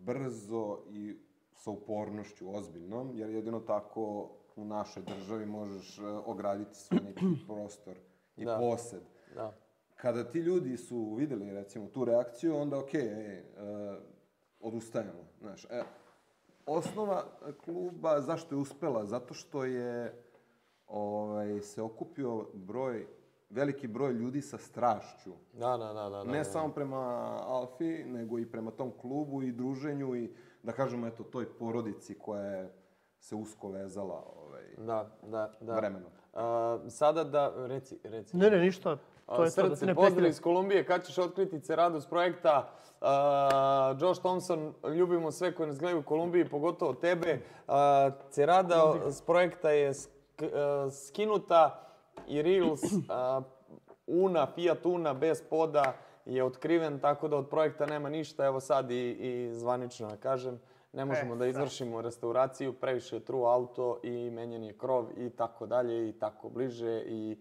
brzo i sa upornošću ozbiljnom, jer jedino tako u našoj državi možeš eh, ograditi svoj neki prostor i Da. posed. Da. Kada ti ljudi su videli, recimo, tu reakciju, onda okej, okay, e, odustajemo, znaš. E, osnova kluba, zašto je uspela? Zato što je ovaj, se okupio broj, veliki broj ljudi sa strašću. Da, da, da. da Ne da. samo prema Alfi, nego i prema tom klubu i druženju i, da kažemo, eto, toj porodici koja je se usko vezala ovaj, Da, da, da. vremenom. A, sada da, reci, reci. Ne, ne, ništa. To je to da Srce, se ne pozdrav prekine. iz Kolumbije, kad ćeš otkriti Ceradus projekta? Uh, Josh Thompson, ljubimo sve koji nas gledaju u Kolumbiji, pogotovo tebe. Uh, Cerada s projekta je sk, uh, skinuta i Reels uh, Una, Fiat Una bez poda je otkriven, tako da od projekta nema ništa. Evo sad i, i zvanično da kažem. Ne možemo E, da izvršimo restauraciju, previše je true auto i menjan je krov i tako dalje i tako bliže i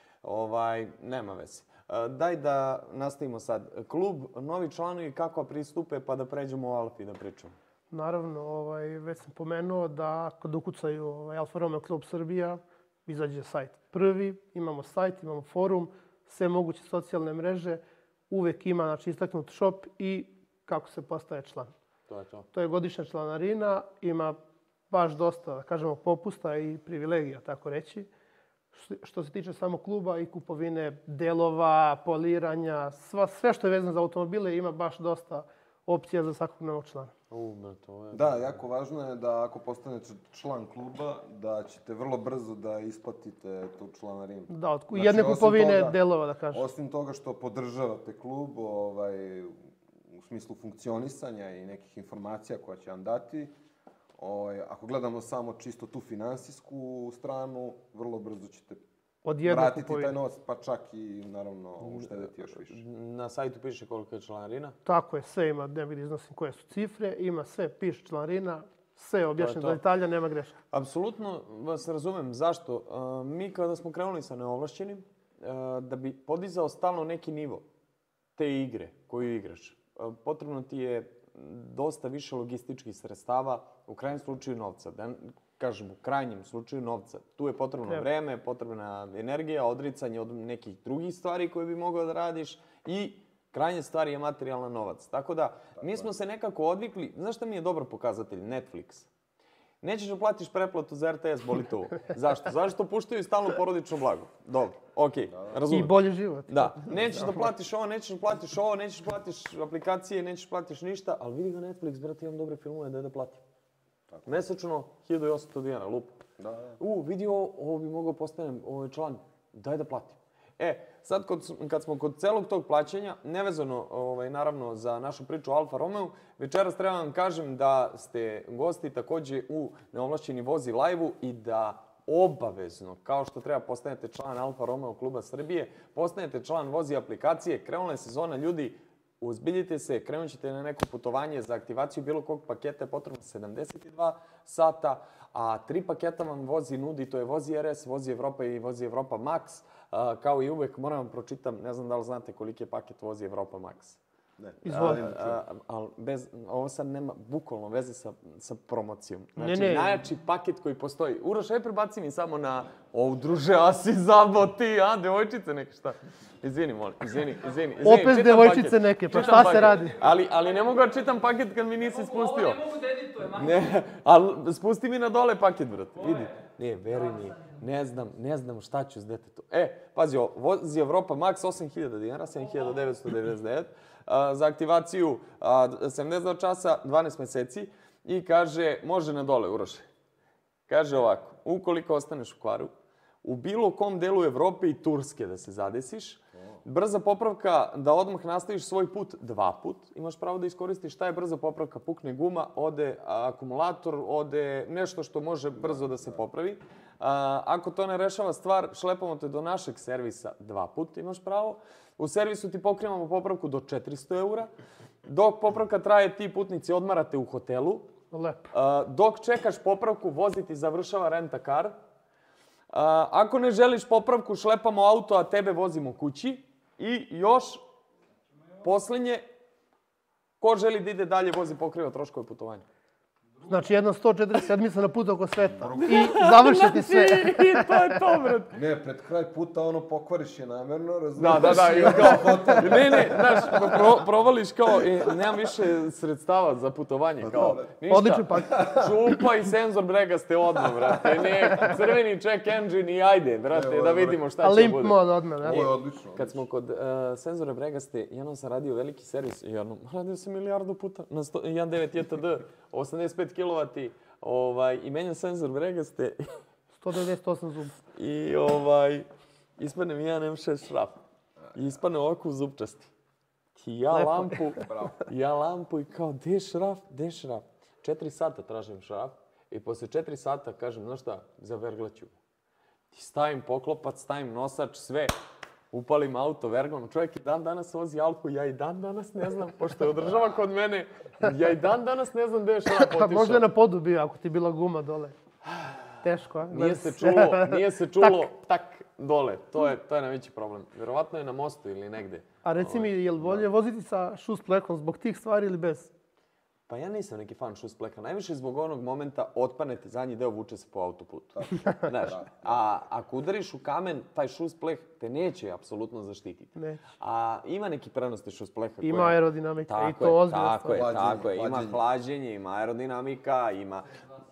ovaj, nema veze. E, Daj da nastavimo sad. Klub, novi članovi, kako pristupe pa da pređemo u Alfi da pričamo. Naravno, ovaj, već sam pomenuo da kad ukucaju ovaj, Alfa Romeo Klub Srbija, izađe sajt prvi, imamo sajt, imamo forum, sve moguće socijalne mreže, uvek ima znači, istaknut shop i kako se postaje član. To je to. To je godišnja članarina, ima baš dosta, da kažemo, popusta i privilegija, tako reći. Što se tiče samo kluba i kupovine delova, poliranja, sva, sve što je vezano za automobile ima baš dosta opcija za svakog novog člana. U, bre, to je... Da, jako važno je da ako postanete član kluba, da ćete vrlo brzo da isplatite tu članarinu. Da, od Znači, jedne osim kupovine toga- delova, da kažem. Osim toga što podržavate klub, ovaj, u smislu funkcionisanja i nekih informacija koja će vam dati, ovaj, ako gledamo samo čisto tu finansijsku stranu, vrlo brzo ćete Od jedne vratiti kupovine. taj novac, pa čak i, naravno, uštedeti još više. Na sajtu piše koliko je članarina. Tako je, sve ima, ne bih da iznosim koje su cifre, ima sve, piše članarina, sve je objašnjeno to. do detalja, nema greška. Apsolutno vas razumem. Zašto? Uh, mi kada smo krenuli sa neovlašćenim, uh, da bi podizao stalno neki nivo te igre koju igraš, uh, potrebno ti je dosta više logističkih sredstava, u krajnjem slučaju novca. Da kažem, u krajnjem slučaju novca. Tu je potrebno Treba. vreme, potrebna energija, odricanje od nekih drugih stvari koje bi mogao da radiš i krajnje stvari je materijalan novac. Tako da, mi smo se nekako odvikli. Znaš šta mi je dobar pokazatelj? Netflix. Nećeš da platiš pretplatu za R T S, boli to. Zašto? Zašto puštaju stalno porodično blago? Dobro, okej, I razumem. bolji život. Da, nećeš da platiš ovo, nećeš da platiš ovo, nećeš da platiš aplikacije, nećeš da platiš ništa, ali vidi ga Netflix, brate, imam dobre filmove, daj da platim. Mesečno, hiljadu i osamsto dinara, lup. Da, da. U, vidi ovo, ovo bi mogao postanem ovaj član, daj da platim. E, sad kod, kad smo kod celog tog plaćanja, nevezano ovaj, naravno za našu priču o Alfa Romeo, večeras treba vam kažem da ste gosti takođe u neovlašćeni vozi live-u i da obavezno, kao što treba postanete član Alfa Romeo kluba Srbije, postanete član vozi aplikacije, krenula je sezona, ljudi, uzbiljite se, krenut ćete na neko putovanje za aktivaciju bilo kog paketa je potrebno sedamdeset dva sata, a tri paketa vam vozi nudi, to je vozi R S, vozi Evropa i vozi Evropa Max. Uh, kao i uvek, moram vam pročitam, ne znam da li znate koliki je paket vozi Evropa Max. Ne. Izvoli. Ali, Ali bez, ovo sad nema bukvalno veze sa, sa promocijom. Znači, Ne, ne. najjači paket koji postoji. Uroš, aj prebaci mi samo na... O, druže, a si zabo ti, a, devojčice neke, šta? Izvini, molim, izvini, izvini. izvini Opet čitam devojčice paket. neke, pa Čitam šta se paket. radi? Ali, ali ne mogu da čitam paket kad mi nisi spustio. Ovo ne mogu da editujem, a? Ne, ali spusti mi na dole paket, brate, vidi. Ne, veruj mi, ne znam, ne znam šta ću s detetom. E, pazi, ovo, vozi Evropa Max osam hiljada dinara, sedam hiljada devetsto devedeset devet, a, za aktivaciju a, sedamdeset dva časa, dvanaest meseci i kaže, može na dole, Uroše. Kaže ovako, ukoliko ostaneš u kvaru, u bilo kom delu Evrope i Turske da se zadesiš, brza popravka da odmah nastaviš svoj put dva put. Imaš pravo da iskoristiš šta je brza popravka. Pukne guma, ode akumulator, ode nešto što može brzo da se popravi. A, ako to ne rešava stvar, šlepamo te do našeg servisa dva put imaš pravo. U servisu ti pokrijemo popravku do četiristo eura. Dok popravka traje, ti putnici odmarate u hotelu. Lepo. A, dok čekaš popravku, vozi ti završava rent-a-car. A, ako ne želiš popravku, šlepamo auto, a tebe vozimo kući. I još, poslednje, ko želi da ide dalje, vozi pokriva troškove putovanja. Znači jedna sto četrdeset sedmica na put oko sveta. I završiti sve. I to je to, brat. Ne, pred kraj puta ono pokvariš je namjerno, razumiješ? Da, da, da, i kao, ne, ne, znaš, pro, provališ kao, e, nemam više sredstava za putovanje, kao, ništa. Odličan paket. Čupa i senzor bregaste odmah, brate, ne, crveni check engine i ajde, brate, da vidimo šta A će limp bude. mod odmah, ne? Ovo je odlično. Kad smo kod uh, senzora bregaste, jednom sam radio veliki servis, jednom, radio sam milijardu puta, na sto, jedan devet J T D, osamdeset pet kilovati, ovaj, i menjam senzor bregaste. sto devedeset osam zuba. I ovaj, ispadne mi jedan M šest šraf. I ispadne ovako zupčasti. I ja Lepo. lampu, ja lampu i kao, gdje je šraf, gdje je šraf? Četiri sata tražim šraf i posle četiri sata kažem, znaš šta, zaverglaću. I stavim poklopac, stavim nosač, sve. Upalim auto, verglam. Čovjek i dan danas vozi Alfu, ja i dan danas ne znam, pošto je održava kod mene, ja i dan danas ne znam gdje je šraf otišao. Možda je na podu bio, ako ti je bila guma dole. Teško, a? Nije se čulo, nije se čulo tak dole. To je, to je najveći problem. Vjerovatno je na mostu ili negde. A reci mi, je li bolje voziti sa šusplekom zbog tih stvari ili bez? Pa ja nisam neki fan šuspleka. Najviše zbog onog momenta otpanete zadnji deo, vuče se po autoputu. Znaš, a ako udariš u kamen, taj šuspleh te neće apsolutno zaštititi. Neće. A ima neki prenosti šuspleka. Ima koje- aerodinamika i Tako to je, ozbiljna tako je, stvar. Hlađenje, tako je. Ima hlađenje. hlađenje, ima aerodinamika, ima...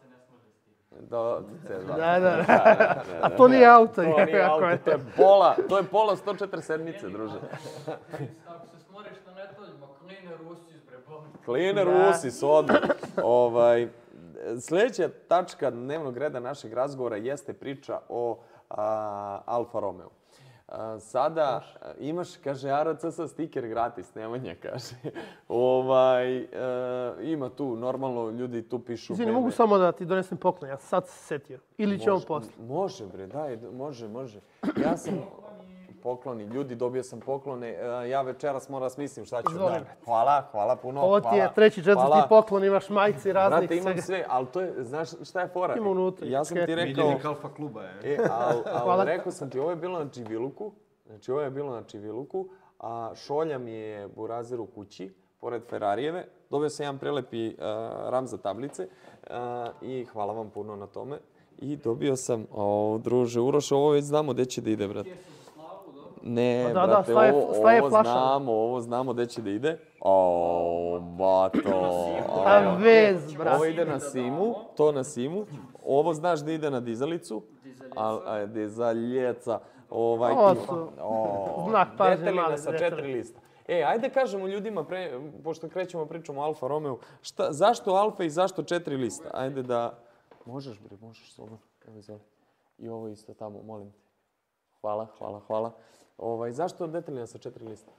Do, C dva. Da, da. A to nije auto. To nije jako auto, je. to je pola, to je pola sto četrdeset sedmice, druže. Ako se smoriš na netoljima, kline Rusi izbrebali. Kline Da. Rusi su odmah. Ovaj, sljedeća tačka dnevnog reda našeg razgovora jeste priča o a, Alfa Romeo. A, sada a, imaš, kaže, A R C S stiker gratis, Nemanja, kaže. ovaj, e, ima tu, normalno, ljudi tu pišu... Izvini, meme. mogu samo da ti donesem poklon, ja sam sad se setio. Ili će on Može, posle. Može, bre, daj, može, može. Ja sam pokloni, ljudi, dobio sam poklone. e, Ja večeras moram da smislim šta ću Izvoli, da... brate. Hvala, hvala puno. Ovo ti je hvala. treći, četvrti Hvala. poklon, imaš majice raznih Brate, imam svega. sve, ali to je, znaš šta je fora? Ima unutra, Ja sam ti skete. rekao, Miljenik Alfa kluba je. e, al, al, Hvala. rekao sam ti, ovo je bilo na Čiviluku, znači ovo je bilo na Čiviluku, a šolja mi je Burazir u kući, pored Ferrarijeve. Dobio sam jedan prelepi uh, ram za tablice uh, i hvala vam puno na tome. I dobio sam, o, druže, Uroš, ovo već znamo gdje će da ide, brate. Ne, Pa da, da, brate, staje- ovo, staje ovo flaša. znamo, ovo znamo gdje će da ide. O, bato. A vez, brate. Ovo ide na Simu, to na Simu. Ovo znaš da ide na dizalicu. A, a dizaljeca. Ovaj, O, ti- to- o, znak pažnje, deteljina mali sa detalj. četiri lista. E, ajde kažemo ljudima, pre, pošto krećemo pričom o Alfa Romeo, šta, zašto Alfa i zašto četiri lista? Ajde da... Možeš, bre, možeš slobodno. Evo, izvoli. I ovo isto tamo, molim te. Hvala, hvala, hvala. Ovaj, zašto deteljina sa četiri lista?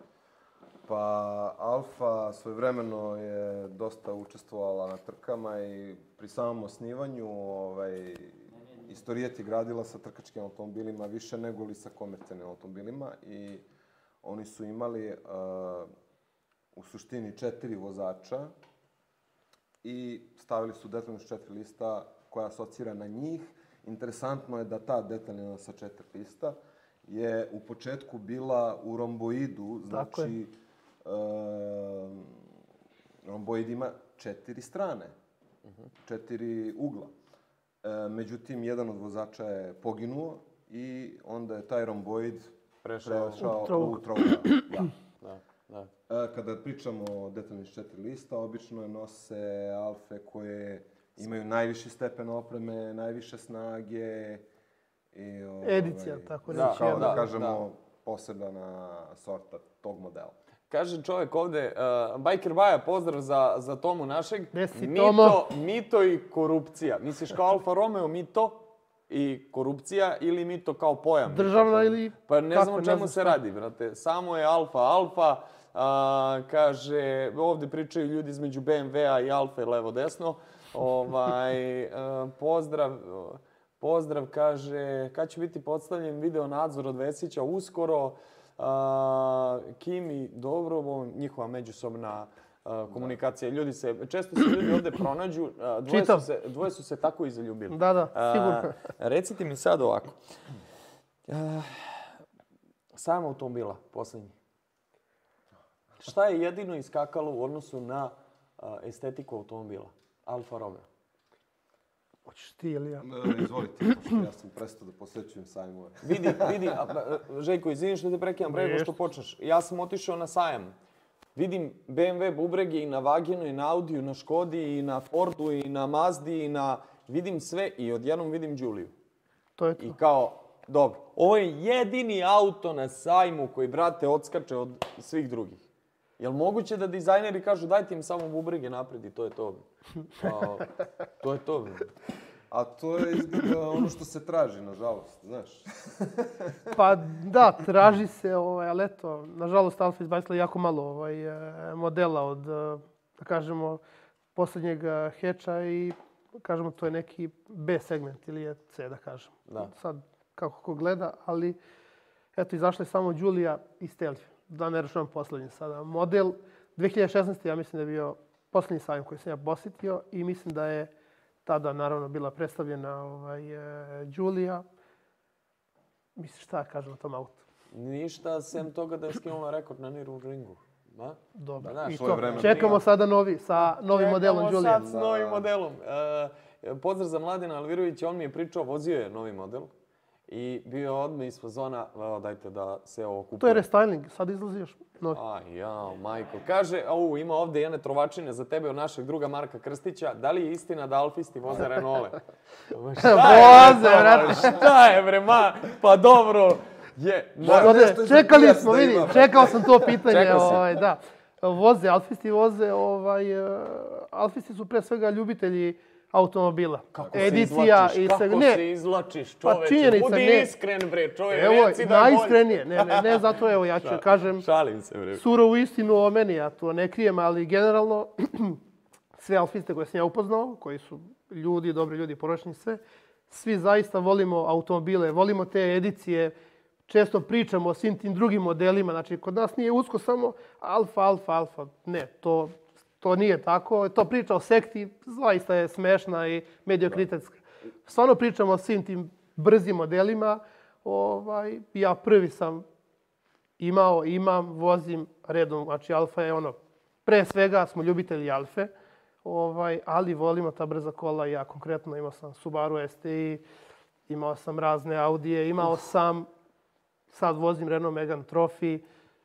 Pa Alfa svojevremeno je dosta učestvovala na trkama i pri samom osnivanju ovaj, istorijat je gradila sa trkačkim automobilima više nego li sa komercijalnim automobilima i oni su imali uh, u suštini četiri vozača i stavili su detaljnu s četiri lista koja asocira na njih. Interesantno je da ta detaljna sa četiri lista je u početku bila u romboidu, Tako je. znači e, romboid ima četiri strane, četiri ugla. E, međutim, jedan od vozača je poginuo i onda je taj romboid Prešao. prešao U trougao. u trougao. Da. Da, da. E, Kada pričamo o detaljnih četiri lista, obično je nose Alfe koje imaju najviši stepen opreme, najviše snage. I, ovaj, Edicija, tako Da, reći. Kao jedna. da, da, kažemo posebna sorta tog modela. Kaže čovjek ovde, uh, Biker Baja, pozdrav za, za Tomu našeg. Gde si, mito, Tomo? mito i korupcija. Misliš kao Alfa Romeo mito i korupcija ili mito kao pojam? Državna ili... Pa ne kako, znam o ne čemu znam se šta. radi, brate. Samo je Alfa, Alfa. A, kaže, ovdje pričaju ljudi između B M W-a i Alfa i levo-desno. Ovaj, e, pozdrav, pozdrav, kaže, kad će biti podstavljen video nadzor od Vesića uskoro. A, Kimi, dobro, njihova međusobna a, komunikacija. Ljudi se, često se ljudi ovdje pronađu, a, dvoje, Čitam. su se, dvoje su se tako i zaljubili. Da, da, A, sigurno. recite mi sad ovako. A, Sajam automobila, posljednji. Šta je jedino iskakalo u odnosu na a, estetiku automobila? Alfa Romeo? Hoćeš ti ili ja? E, Izvolite, pošto ja sam prestao da posećujem sajmove. Vidi, vidi, a, a, Željko, izvini što te prekidam pre nego što počneš. Ja sam otišao na sajam. Vidim B M W bubrege i na Wagenu, i na Audiju, na Škodi, i na Fordu, i na Mazdi, i na... Vidim sve i odjednom vidim Đuliju. To je to. I kao, dobro, ovo je jedini auto na sajmu koji, brate, odskače od svih drugih. Jel moguće da dizajneri kažu dajte im samo bubrege napred i to je to? Kao, to je to. A to je izgleda ono što se traži, nažalost, znaš. Pa da, traži se, ovaj, ali eto, nažalost Alfa izbacila jako malo ovaj, modela od, da kažemo, posljednjeg heča i kažemo to je neki B segment ili je C, da kažem. Da. Sad, kako ko gleda, ali eto, izašla je samo Giulia i Stelvio. Da ne računam posljednji sada. Model dve hiljade šesnaeste. ja mislim da je bio posljednji sajam koji sam ja posjetio i mislim da je tada naravno bila predstavljena ovaj, e, Giulia. Misliš šta kažem na tom autu? Ništa, sem toga da je skinula rekord na Nürburgringu. Da? Dobro. Da, I svoje to. vreme Čekamo prima. sada novi, sa novim modelom Čekamo Giulia. sad s novim modelom. E, pozdrav za Mladena Alvirovića, on mi je pričao, vozio je novi model. I bio odmah iz fazona, evo dajte da se ovo kupuje. To je restyling, sad izlazi još novi. Aj, jao, majko. Kaže, au, ima ovdje jedne trovačine za tebe od našeg druga Marka Krstića. Da li je istina da alfisti voze Renault? Voze, brate. Šta je, bre, ma? Pa dobro. Je, Moram Ovdje, nešto iza čekali pijac smo, da vidi, ima. čekao sam to pitanje. Čekao si. Ovaj, da. Voze, alfisti voze, ovaj, uh, alfisti su pre svega ljubitelji automobila. Kako Edicija se izvlačiš, i kako svega. Ne, se izvlačiš, pa čoveče. činjenica, Budi ne. iskren, bre, čovjek, evo, reci da je bolje. najiskrenije. Ne, ne, ne, zato evo, ja ću kažem Šalim se, bre. surovu istinu o meni, ja to ne krijem, ali generalno sve alfiste koje sam ja upoznao, koji su ljudi, dobri ljudi, porodični, sve, svi zaista volimo automobile, volimo te edicije, često pričamo o svim tim drugim modelima. Znači, kod nas nije usko samo alfa, alfa, alfa. Ne, to, to nije tako. To priča o sekti, zaista je smešna i mediokritetska. Stvarno pričamo o svim tim brzim modelima. Ovaj, ja prvi sam imao, imam, vozim redom. Znači, alfa je ono, pre svega smo ljubitelji alfe, ovaj, ali volimo ta brza kola. Ja konkretno imao sam Subaru S T I, imao sam razne Audije, imao sam... Sad vozim Renault Megane Trophy.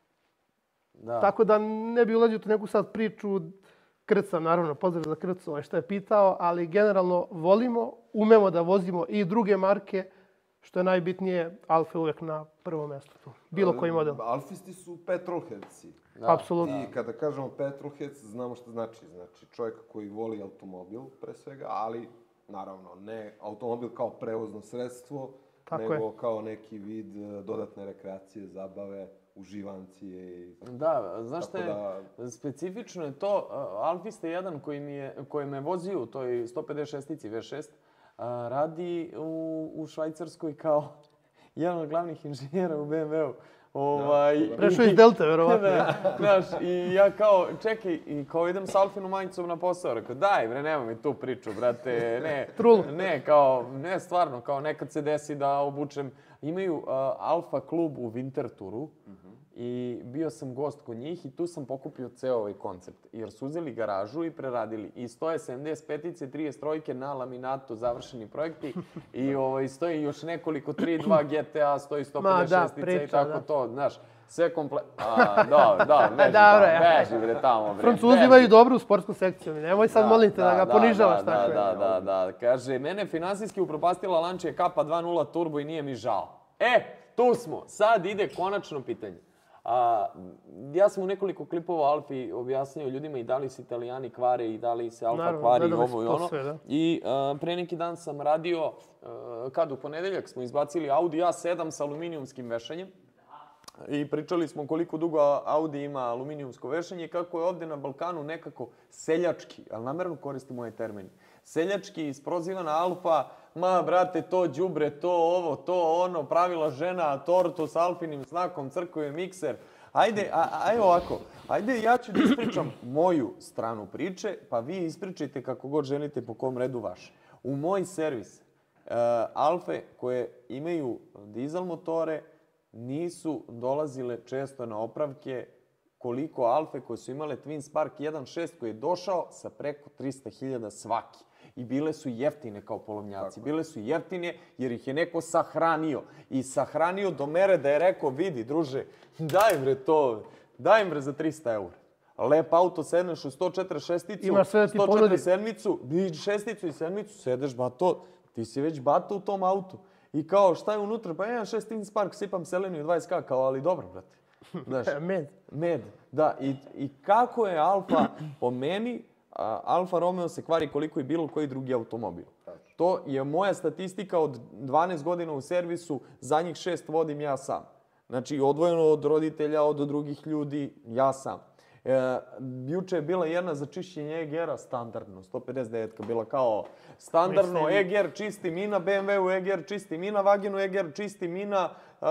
Da. Tako da ne bi ulazio u neku sad priču. Krca, naravno, pozdrav za Krcu, ovaj što je pitao, ali generalno volimo, umemo da vozimo i druge marke, što je najbitnije, Alfa uvek na prvom mjestu tu. Bilo koji model. Alfisti su petrolheadsi. Da. Apsolutno. I kada kažemo petrolheads, znamo što znači. Znači čovjek koji voli automobil, pre svega, ali naravno ne automobil kao prevozno sredstvo, Tako nego je. kao neki vid eh, dodatne rekreacije, zabave, uživancije. I... Da, znaš šta Tako je, da- specifično je to, uh, Alfista jedan koji, mi je, koji me vozio u toj sto pedeset šestici V šest, uh, radi u, u Švajcarskoj kao jedan od glavnih inženjera u B M W-u. Ovaj, Da, Prešao iz Delte, verovatno. da, znaš, i ja kao, čekaj, i kao idem s Alfinom majicom na posao, rekao, daj bre, nema mi tu priču, brate, ne, Trulu. ne, kao, ne, stvarno, kao nekad se desi da obučem, imaju uh, Alfa klub u Winterthuru i bio sam gost kod njih i tu sam pokupio ceo ovaj koncept, jer su uzeli garažu i preradili i stoje sedamdeset petice, trideset trojke na laminatu, završeni projekti i ovaj, stoji još nekoliko tri dva G T A, stoji sto pedeset šestica Ma da, i priča, tako da. to, znaš, sve komplet... A, da, da, beži Dobro, tamo, ja. beži bre tamo, bre. Francuzi beži. imaju dobru sportsku sekciju. Nemoj sad, molim te, da, ga ponižavaš da, tako. Da, da, da, da. Kaže, mene finansijski upropastila Lancia K dva nula Turbo i nije mi žao. E, tu smo. Sad ide konačno pitanje. A, ja sam u nekoliko klipova Alfi objasnio ljudima i da li se Italijani kvare i da li se Alfa Naravno, kvari i gledali ovo i su to ono. sve, da. I a, pre neki dan sam radio, a, kad u ponedeljak smo izbacili Audi A sedam sa aluminijumskim vešanjem. I pričali smo koliko dugo Audi ima aluminijumsko vešanje i kako je ovdje na Balkanu nekako seljački, ali namjerno koristim ovaj termin, seljački isprozivana Alfa, ma brate to đubre, to ovo, to ono, pravila žena, tortu s alfinim znakom, crkuje mikser. Ajde, a, ajde ovako, ajde ja ću da ispričam moju stranu priče, pa vi ispričajte kako god želite po kom redu vaš. U moj servis uh, Alfe koje imaju dizel motore, nisu dolazile često na opravke koliko Alfe koje su imale Twin Spark jedan šest koji je došao sa preko trista hiljada svaki. I bile su jeftine kao polovnjaci. Bile su jeftine jer ih je neko sahranio. I sahranio do mere da je rekao, vidi druže, daj bre to, daj bre za trista eura. Lep auto, sedneš u sto četrdeset šesticu, Imaš sve da ti sto ponudi. četrdeset sedmicu, i šesticu i sedmicu, sedeš bato, ti si već bato u tom autu. I kao, šta je unutra? Pa jedan šest Twin Spark, sipam Seleniju dvadeset ka, kao, ali dobro, brate. Znaš, Med. med, da. I, i kako je Alfa po meni, a, Alfa Romeo se kvari koliko i bilo koji drugi automobil. To je moja statistika od dvanaest godina u servisu, zadnjih šest vodim ja sam. Znači, odvojeno od roditelja, od drugih ljudi, ja sam. E, juče je bila jedna za čišćenje E G R-a standardno, sto pedeset devet bila kao standardno, Mislim- E G R čisti mina, B M W-u E G R čisti mina, Wagenu E G R čisti mina, uh,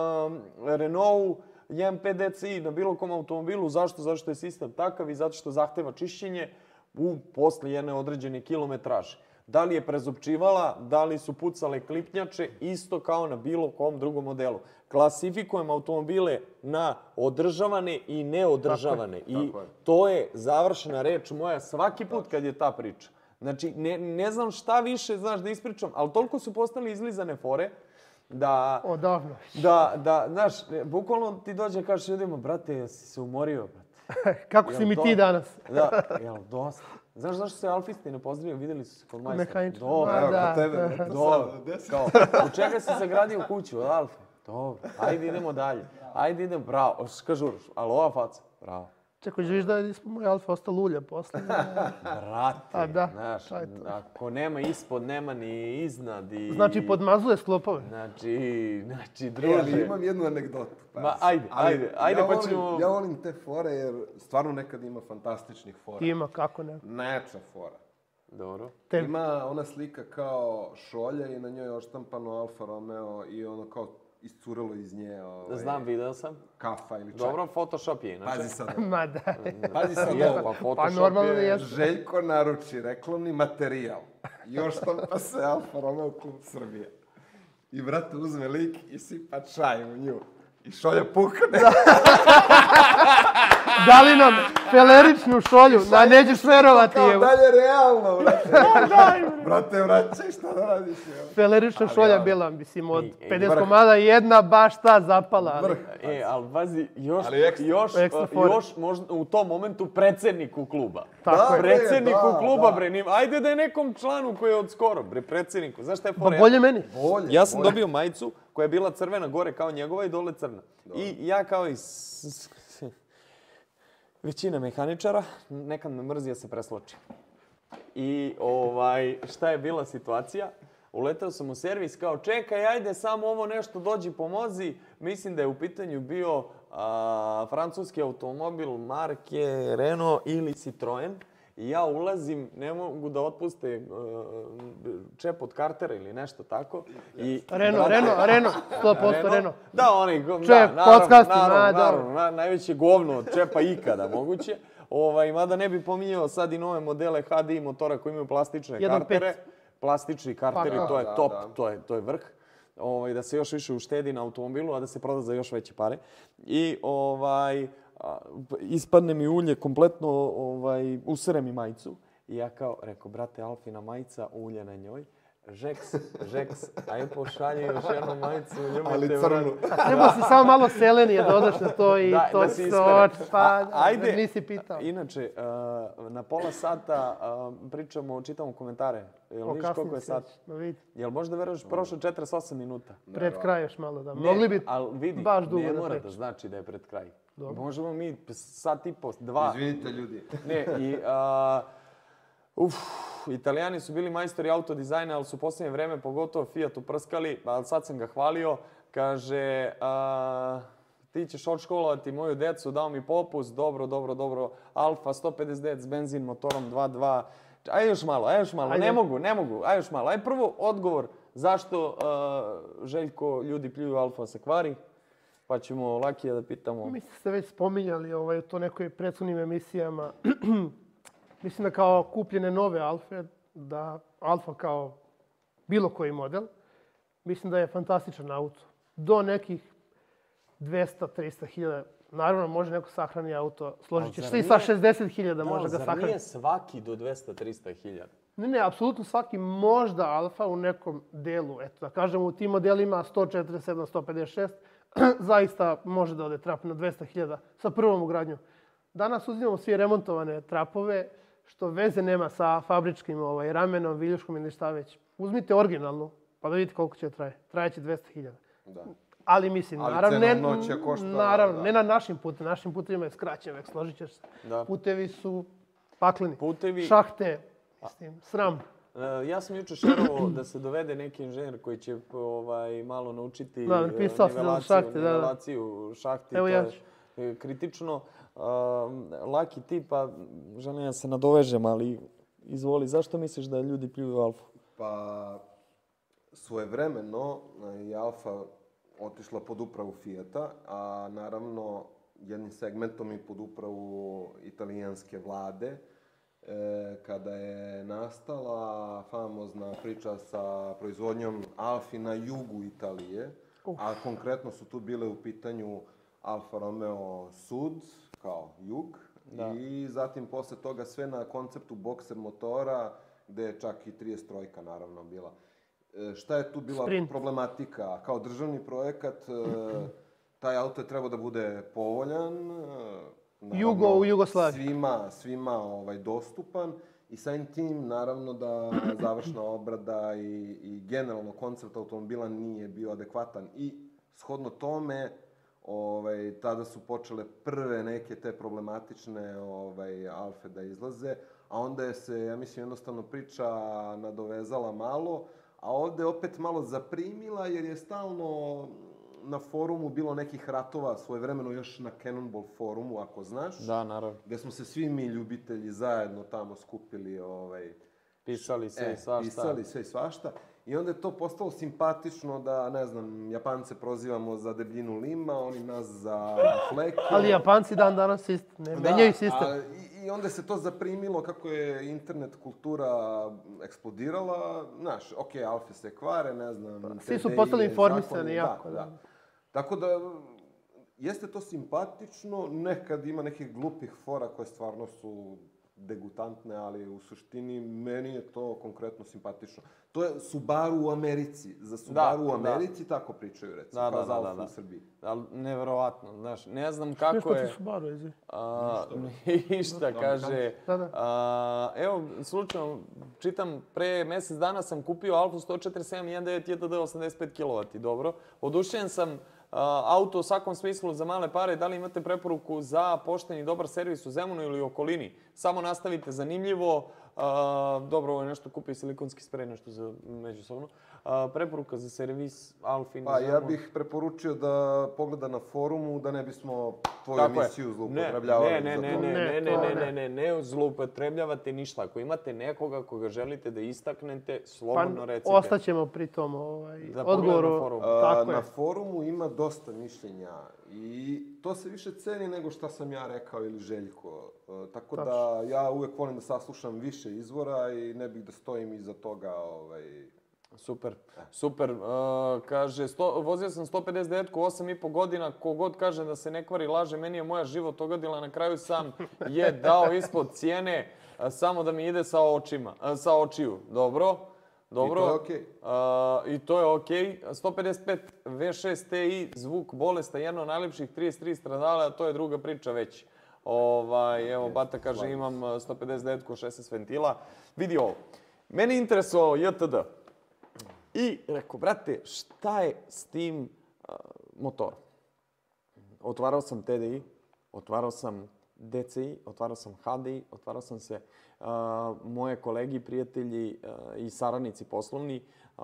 Renault-u, jedan P D C I na bilo kom automobilu. Zašto? Zato što je sistem takav i zato što zahteva čišćenje u posle jedne određene kilometraže. Da li je prezupčivala, da li su pucale klipnjače, isto kao na bilo kom drugom modelu. Klasifikujem automobile na održavane i neodržavane. I tako je. to je završena reč moja svaki put kad je ta priča. Znači, ne, ne znam šta više, znaš, da ispričam, ali toliko su postali izlizane fore da... Odavno. Da, da, znaš, bukvalno ti dođe i kažeš ljudima, brate, jesi se umorio, brate? Kako si Jel mi to- ti danas? Da, jel, dosta. Znaš zašto se alfisti ne pozdravio? Vidjeli su se kod majstora. Mehaničar. Dobro, Ma, Evo, da, kod tebe, da. brate, dobro. sad, deset. Kao, u čega si sagradio kuću? Od Alfe. Dobro, ajde idemo dalje. Ajde idemo, bravo. Kažu, ali ova faca, bravo. Čekaj, želiš da je ispod moj Alfa ostao lulja posle? Brate, A da, znaš, šta je to? ako nema ispod, nema ni iznad. I, Znači, podmazuje sklopove. Znači, znači, E, druže. ali imam jednu anegdotu. pazi. Ma, ajde, Ali ajde, ajde, ja pa volim, ćemo... Ja volim te fore jer stvarno nekad ima fantastičnih fora. Ima, kako ne. Najjača fora. Dobro. Te, Ima ona slika kao šolja i na njoj je oštampano Alfa Romeo i ono kao iscurelo iz nje ovaj, Znam, video sam. kafa ili čaj. Dobro, Photoshop je inače. Pazi sad. ma da. Pazi sad Je, ovo. pa Photoshop Pa normalno da je... jeste. Željko naruči reklamni materijal. Još štampa se Alfa Romeo Klub Srbije. I brate uzme lik i sipa čaj u nju. I šolja pukne. Dali nam feleričnu šolju, da nećeš verovati. Kao Evo. dalje realno, brate. Brate, vraćaj, šta da radiš? Evo. Felerična šolja ja. bila, mislim, od I- i pedeset vrh. komada jedna baš ta zapala. ali- Vrh. E, ali pazi, još, Ali ekstra. još, Ekstra fora. još možda u tom momentu predsjedniku kluba. Tako Da, je. bre, Predsjedniku da, kluba, da. bre, nim, ajde da je nekom članu koji je od skoro, bre, predsjedniku. Znaš šta je Pa fora? bolje meni. Bolje. Ja sam bolje. dobio majicu koja je bila crvena gore kao njegova i dole crna. I ja kao i s- s- većina mehaničara, nekad me mrzi ja se presločim. I ovaj, šta je bila situacija? Uletao sam u servis kao čekaj, ajde samo ovo nešto dođi pomozi. Mislim da je u pitanju bio a, francuski automobil marke Renault ili Citroen. I ja ulazim, ne mogu da otpuste uh, čep od kartera ili nešto tako. I, Renault, brate, Renault, Renault, sto posto Renault. Da, onaj, go- Čep, da, naravno, podcasti, naravno, ma, da. naravno, na, najveće govno od čepa ikada moguće. Ovaj, mada ne bi pominjao sad i nove modele H D I motora koji imaju plastične jedan kartere. Plastični karteri, Pa, to je da, top, da. to je, to je vrh. Ovaj, da se još više uštedi na automobilu, a da se proda za još veće pare. I ovaj, a, ispadne mi ulje kompletno, ovaj, usere mi majicu. I ja kao, rekao, brate, Alfina majica, ulje na njoj. Žeks, Žeks, aj pošalje još jednu majicu, ljubite, Ali brate. crnu. Trebao si samo malo selenije dodaš na to i Da, to da se se ispere. oč, pa A- da, ajde. nisi pitao. Inače, uh, na pola sata uh, pričamo, čitamo komentare. Jel O, vidiš kasnije koliko je se sat? sjećam, ma vidi. Jel možda veruješ prošlo četrdeset osam minuta? Pred kraj još malo da. Ne, Mogli bi ali vidi, baš dugo ne da mora da pričamo. znači da je pred kraj. Dobro. Možemo mi sat i po, dva. Izvinite ljudi. Ne, i... Uh, uf, Italijani su bili majstori autodizajna, ali su u posljednje vreme pogotovo Fiat uprskali, ali sad sam ga hvalio. Kaže, uh, ti ćeš odškolovati moju decu, dao mi popust, dobro, dobro, dobro, Alfa sto pedeset devet s benzin motorom dva dva. Aj još malo, aj još malo, Ajde. ne mogu, ne mogu, aj još malo. Aj prvo odgovor zašto uh, Željko ljudi pljuju Alfa se kvari, pa ćemo Lakija da pitamo. Mi ste već spominjali ovaj, u to nekoj prethodnim emisijama. Mislim da kao kupljene nove Alfe, da Alfa kao bilo koji model, mislim da je fantastičan auto. Do nekih dvesta do trista hiljada Naravno, može neko sahrani auto. Složit ćeš zar se i nije- sa šezdeset hiljada može ga zar sahrani. nije svaki do dvesta do trista hiljada? Ne, ne, apsolutno svaki možda Alfa u nekom delu. Eto, da kažemo u tim modelima sto četrdeset sedam, sto pedeset šest zaista može da ode trap na dvesta hiljada sa prvom ugradnjom. Danas uzimamo svi remontovane trapove, što veze nema sa fabričkim ovaj, ramenom, viljuškom ili šta već. Uzmite originalnu, pa da vidite koliko će traje. Trajeće dvesta hiljada. Da. Ali mislim, Ali naravno, ne, cenovno će košta, naravno da. ne na našim putima. Našim putevima je skraćen vek, složit ćeš se. Da. Putevi su pakleni. Putevi- Šahte, mislim, sram. E, Ja sam juče šerovao da se dovede neki inženjer koji će ovaj, malo naučiti Da, e, napisao sam za nivelaciju, šahte, da, da. nivelaciju šahti. Evo to ja je, ću. e, kritično. Um, laki ti, pa želim da se nadovežem, ali izvoli, zašto misliš da ljudi pljuju Alfu? Pa, svojevremeno je Alfa otišla pod upravu Fijata, a naravno jednim segmentom i pod upravu italijanske vlade, e, kada je nastala famozna priča sa proizvodnjom Alfi na jugu Italije, a konkretno su tu bile u pitanju Alfa Romeo Sud, kao jug, Da. i zatim posle toga sve na konceptu bokser motora, gde je čak i trideset trojka naravno bila. E, šta je tu bila Sprint. problematika? Kao državni projekat, e, taj auto je trebao da bude povoljan, e, naravno, Jugo u Jugoslaviji. Svima, svima ovaj, dostupan i samim tim, naravno, da završna obrada i, i generalno koncept automobila nije bio adekvatan. I shodno tome, ovaj, tada su počele prve neke te problematične ovaj, Alfe da izlaze, a onda je se, ja mislim, jednostavno priča nadovezala malo, a ovde opet malo zaprimila, jer je stalno na forumu bilo nekih ratova, svojevremeno još na Cannonball forumu, ako znaš, Da, naravno. gde smo se svi mi ljubitelji zajedno tamo skupili, ovaj, Pisali sve e, i svašta. pisali sve i svašta. I onda je to postalo simpatično da, ne znam, Japance prozivamo za debljinu lima, oni nas za fleke. Ali Japanci dan danas isto, ne menjaju sistem. a, i, I onda se to zaprimilo kako je internet kultura eksplodirala. Znaš, ok, Alfe se kvare, ne znam. Svi su T D I postali je informisani zakoni, jako, Da, da. da. Tako da, jeste to simpatično, nekad ima nekih glupih fora koje stvarno su degutantne, ali u suštini meni je to konkretno simpatično. To je Subaru u Americi. Za Subaru u da. Americi tako pričaju, recimo, Da, kao da, za da, Alfu da, u da. Srbiji. Ali neverovatno, znaš, ne znam kako Nešto je... ti Subaru, izvi. A, ništa, kaže. Da, da. A, evo, slučajno, čitam, pre mesec dana sam kupio Alfu sto četrdeset sedam jedan devet J T D osamdeset pet kilovata, dobro. Oduševljen sam a, auto u svakom smislu za male pare. Da li imate preporuku za pošten i dobar servis u Zemunu ili okolini? Samo nastavite, zanimljivo. A, dobro, ovo je nešto kupio silikonski sprej, nešto za međusobno. A, preporuka za servis Alfi na Pa ja Zemunu? bih preporučio da pogleda na forumu, da ne bismo tvoju Tako je. emisiju zloupotrebljavali. Ne, ne, za ne, to. ne, ne, ne, Ne, to ne, ne. ne, ne, ne zloupotrebljavate ništa. Ako imate nekoga koga želite da istaknete, Pa slobodno recite. ostaćemo pri tom ovaj, Da pogledam odgovoru. na forum. A, Tako na je. forumu ima dosta mišljenja i to se više ceni nego šta sam ja rekao ili Željko. E, tako da ja uvek volim da saslušam više izvora i ne bih da stojim iza toga. Ovaj... Super, super. Uh, kaže, sto, vozio sam sto pedeset devetku osam i po godina, kogod kaže da se ne kvari laže, meni je moja život ogadila, na kraju sam je dao ispod cijene, a, samo da mi ide sa očima, a, sa očiju. Dobro? Dobro. I to je okej. A, I to je okej. sto pedeset pet V šest T I, zvuk bolesta, jedno od najlepših trideset tri stradala, a to je druga priča već. Ovaj, evo, Bata kaže, imam a, sto pedeset devetku šesnaest ventila. Vidi ovo. Mene interesovao J T D. I rekao, brate, šta je s tim uh, motorom? Otvarao sam T D I, otvarao sam D C I, otvarao sam H D I, otvarao sam se uh, moje kolegi, prijatelji uh, i saradnici poslovni.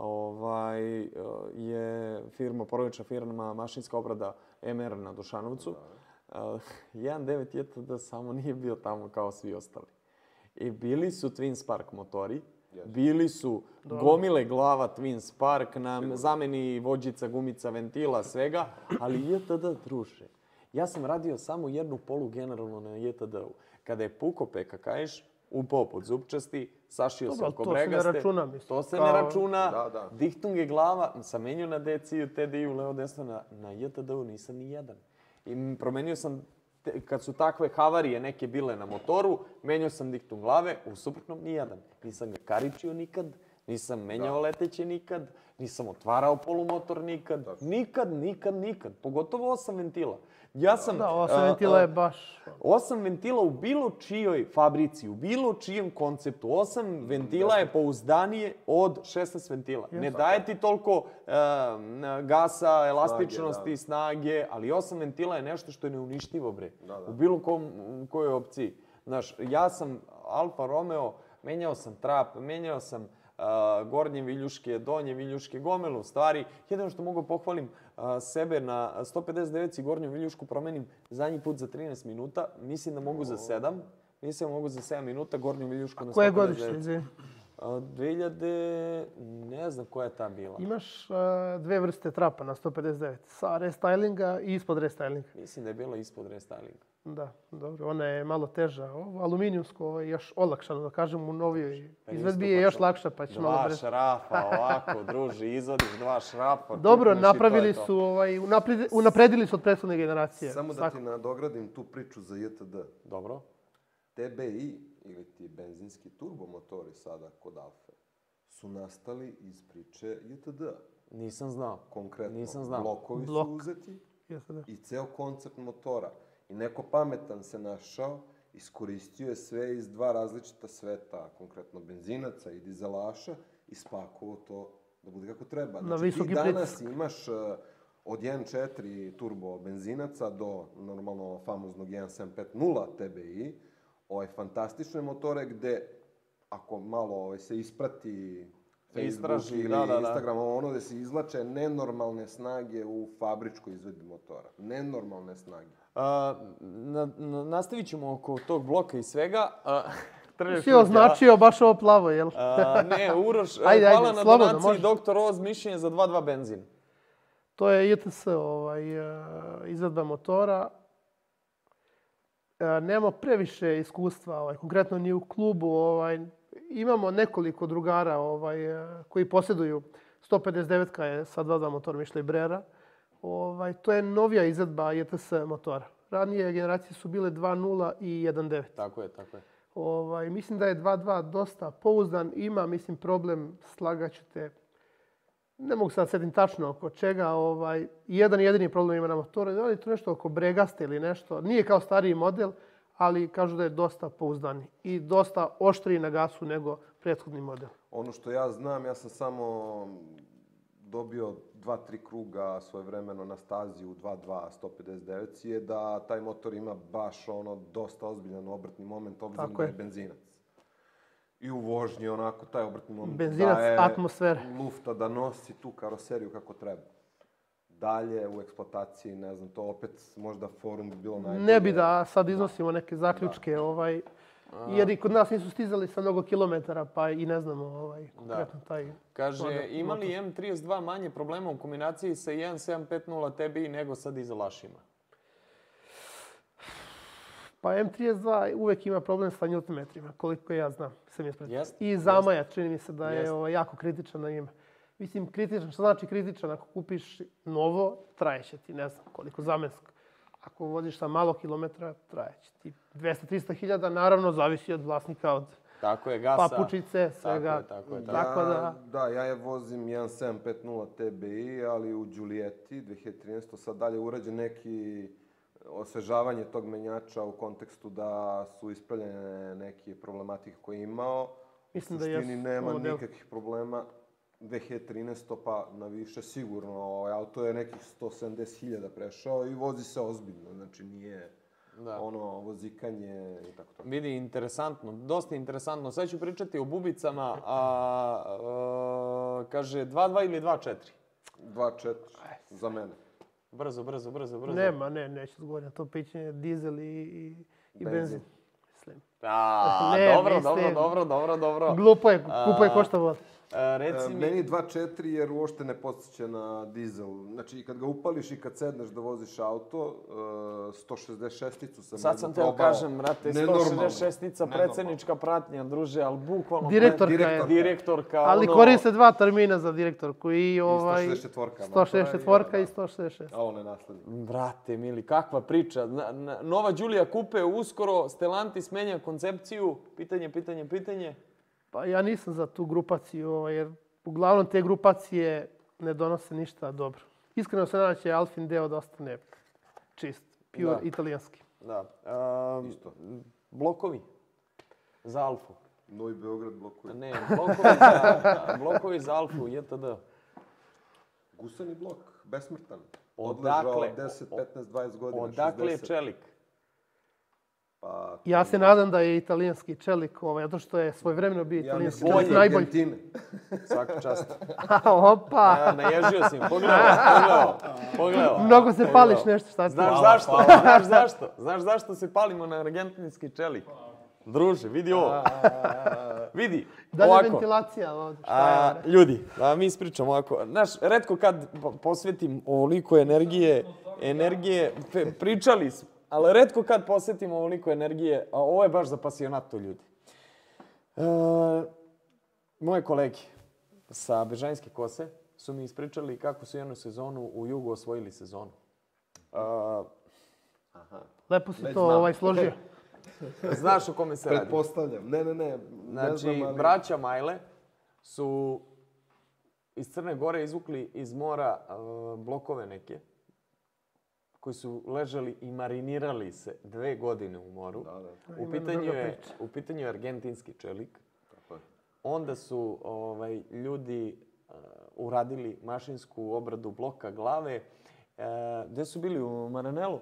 Ovaj, uh, je firma, porodična firma, mašinska obrada M R na Dušanovcu. Uh, jedan devet J T D samo nije bio tamo kao svi ostali. I bili su Twin Spark motori. Bili su gomile glava Twin Spark, na zameni vođica, gumica, ventila, svega, ali J T D, druže. Ja sam radio samo jednu polu generalno na J T D-u. Kada je puko P K K-iš, upao pod zupčasti, sašio se Dobro, oko to se ne bregaste. računa, mislim. To se Kao- ne računa. Da, da. Dihtung je glava, sam menio na D C I-u, T D I-u, levo desno, na, na J T D-u nisam ni jedan. I promenio sam, te, kad su takve havarije neke bile na motoru, menjao sam diktum glave, u suprotnom nijedan. Nisam ga karičio nikad, nisam menjao da. leteće nikad, nisam otvarao polumotor nikad. Da. Nikad, nikad, nikad. Pogotovo osam ventila. Ja sam... Da, osam ventila je baš... Osam ventila u bilo čijoj fabrici, u bilo čijem konceptu. Osam ventila je pouzdanije od šesnaest ventila. Yes. Ne daje ti toliko uh, gasa, elastičnosti, snage, snage, ali osam ventila je nešto što je neuništivo, bre. Da, da. U bilo kom, kojoj opciji. Znaš, ja sam Alfa Romeo, menjao sam trap, menjao sam Uh, gornje viljuške, donje viljuške, gomilu stvari. Jedino što mogu pohvalim uh, sebe na sto pedeset devet gornju viljušku promenim zadnji put za trinaest minuta. Mislim da mogu za sedam. Mislim da mogu za sedam minuta gornju viljušku na sto pedeset devet. Koje godište, izvini? Uh, dve hiljade... Ne znam koja je ta bila. Imaš uh, dve vrste trapa na sto pedeset devet. Sa restylinga i ispod restylinga. Mislim da je bila ispod restylinga. Da, dobro. Ona je malo teža. Ovo aluminijumsko je još olakšano, da kažem, u novijoj izvedbi je još lakša, pa će malo brže. Dva šrafa, ovako, druži, izvadiš dva šrafa. Dobro, napravili su, ovaj, unapredili su od prethodne generacije. Samo da ti nadogradim tu priču za J T D. Dobro. T B I, ili ti benzinski turbomotori sada kod Alfe, su nastali iz priče J T D. Nisam znao. Konkretno, Nisam znao. blokovi Blok. su uzeti J T D. i ceo koncept motora. I neko pametan se našao, iskoristio je sve iz dva različita sveta, konkretno benzinaca i dizelaša, i spakovao to da bude kako treba. Na Znači, ti danas pritisak. imaš uh, od jedan zarez četiri turbo benzinaca do normalno famoznog jedan sedam pet nula T B I, ovaj, fantastične motore gde, ako malo ovaj, se isprati Facebook Istraži, ili da, da, da. Instagram, ono gde se izvlače nenormalne snage u fabričkoj izvedbi motora. Nenormalne snage. Uh, na, na, nastavit ćemo oko tog bloka i svega. Uh, si označio baš ovo plavo, jel? uh, ne, Uroš, ajde, hvala ajde, na slobodno, donaciji može. doktor Oz mišljenje za dva dva benzin. To je J T S, ovaj, izvedba motora. Nemamo previše iskustva, ovaj, konkretno ni u klubu. Ovaj, imamo nekoliko drugara ovaj, koji posjeduju sto pedeset devet je sa dva dva motor Michelin Brera. Ovaj, to je novija izvedba J T S motora. Ranije generacije su bile dva nula i jedan devet. Tako je, tako je. Ovaj, mislim da je dva dva dosta pouzdan. Ima, mislim, problem, slagaću te. Ne mogu sad sedim tačno oko čega. Ovaj, jedan jedini problem ima na motoru. Da li je to nešto oko bregaste ili nešto? Nije kao stariji model, ali kažu da je dosta pouzdani. I dosta oštriji na gasu nego prethodni model. Ono što ja znam, ja sam samo dobio dva, tri kruga svojevremeno na stazi u dva dva sto pedeset devet je da taj motor ima baš ono dosta ozbiljan obrtni moment, obzirom da je benzinac. I u vožnji onako taj obrtni moment benzinac, daje atmosfere. lufta da nosi tu karoseriju kako treba. Dalje u eksploataciji, ne znam, to opet možda forum bi bilo najbolje. Ne bi da sad iznosimo neke zaključke, da. Ovaj, jer i kod nas nisu stizali sa mnogo kilometara, pa i ne znamo ovaj, konkretno da. taj... Kaže, model, ima li M trideset dva manje problema u kombinaciji sa jedan sedam pet nula T B I nego sa dizelašima? Pa M trideset dva uvek ima problem sa newtonmetrima, koliko ja znam. Sam yes. I zamaja, čini mi se da je yes. ovaj, jako kritičan na njima. Mislim, kritičan, što znači kritičan? Ako kupiš novo, trajeće ti, ne znam koliko, zamensko. Ako voziš sa malo kilometra, trajeće ti dvesta do trista hiljada, naravno, zavisi od vlasnika, od tako je, gasa. papučice, svega. Tako je, tako je. Tako ja, da... da, ja je vozim jedan sedam pet nula T B I, ali u Giulietti dve hiljade trinaeste. Sad dalje urađen neki osvežavanje tog menjača u kontekstu da su ispravljene neke problematike koje je imao. Mislim u suštini da je nema model. nikakvih problema. dve hiljade trinaeste. pa na više sigurno. Ovaj auto je nekih sto sedamdeset hiljada prešao i vozi se ozbiljno. Znači nije da. ono vozikanje i tako to. Vidi, interesantno, dosta interesantno. Sad ću pričati o bubicama. A, a, kaže dva dva ili dva četiri? dva četiri za mene. Brzo, brzo, brzo, brzo. Nema, ne, neću odgovoriti na to pitanje. Dizel i, i, i benzin. benzin. Mislim. A, Ne, dobro, mislim. dobro, dobro, dobro, dobro. Glupo je, kupo je košta voda. A, reci E, mi... Meni dva četiri jer uopšte ne podsjeća na dizel. Znači, i kad ga upališ i kad sedneš da voziš auto, uh, sto šezdeset šesticu sam Sad jednu sam teo probao. kažem, brate, Nenormalno. sto šezdeset šestica predsjednička pratnja, druže, ali bukvalno... Direktorka je. direktorka. Direktorka, Ali ono... koriste dva termina za direktorku i ovaj... sto šezdeset četiri. sto šezdeset četiri i sto šezdeset šest. A on je naslednik. Brate, mili, kakva priča. Na, na, nova Đulija Kupe uskoro, Stellantis menja koncepciju. Pitanje, pitanje, pitanje. Pa ja nisam za tu grupaciju, ovaj, jer uglavnom te grupacije ne donose ništa dobro. Iskreno se nadam da će Alfin deo da ostane čist, pure Da. italijanski. Da. Um, Isto. blokovi za Alfu. Novi Beograd blokuje. Ne, blokovi za, blokovi za Alfu, J T D. Gusani blok, besmrtan. Odakle? Odležao deset, petnaest, dvadeset godina, Odakle je šezdeset. čelik? Pa, Ja se nadam da je italijanski čelik, ovaj, zato što je svojevremeno bio ja italijanski mislim čelik iz najbolji. Argentine. Svaka čast. Opa! Ja, naježio si im. Pogledao, pogledao, pogledao. Mnogo se pališ nešto, šta ti? Znaš Hvala, zašto? hvala. Znaš zašto? Znaš zašto se palimo na argentinski čelik? Druže, vidi ovo. Vidi, Dalje ovako. ventilacija ovdje, šta A, je? ljudi, da mi ispričamo ovako. Znaš, retko kad po- posvetim ovoliko energije, energije, pe- pričali smo, ali retko kad posvetim ovoliko energije, a ovo je baš za pasionato ljudi. E, moje kolege sa Bežanjske kose su mi ispričali kako su jednu sezonu u Jugu osvojili sezonu. E, Lepo si Već to znam. ovaj, složio. znaš o kome se radi? Pretpostavljam. Ne, ne, ne. ne Znači, znam, ali... braća Majle su iz Crne Gore izvukli iz mora uh, blokove neke koji su ležali i marinirali se dve godine u moru. Da, da. U Ima pitanju, druga je, priča. u pitanju je argentinski čelik. Tako je. Onda su ovaj, ljudi uh, uradili mašinsku obradu bloka glave. Uh, gde su bili? U Maranelu?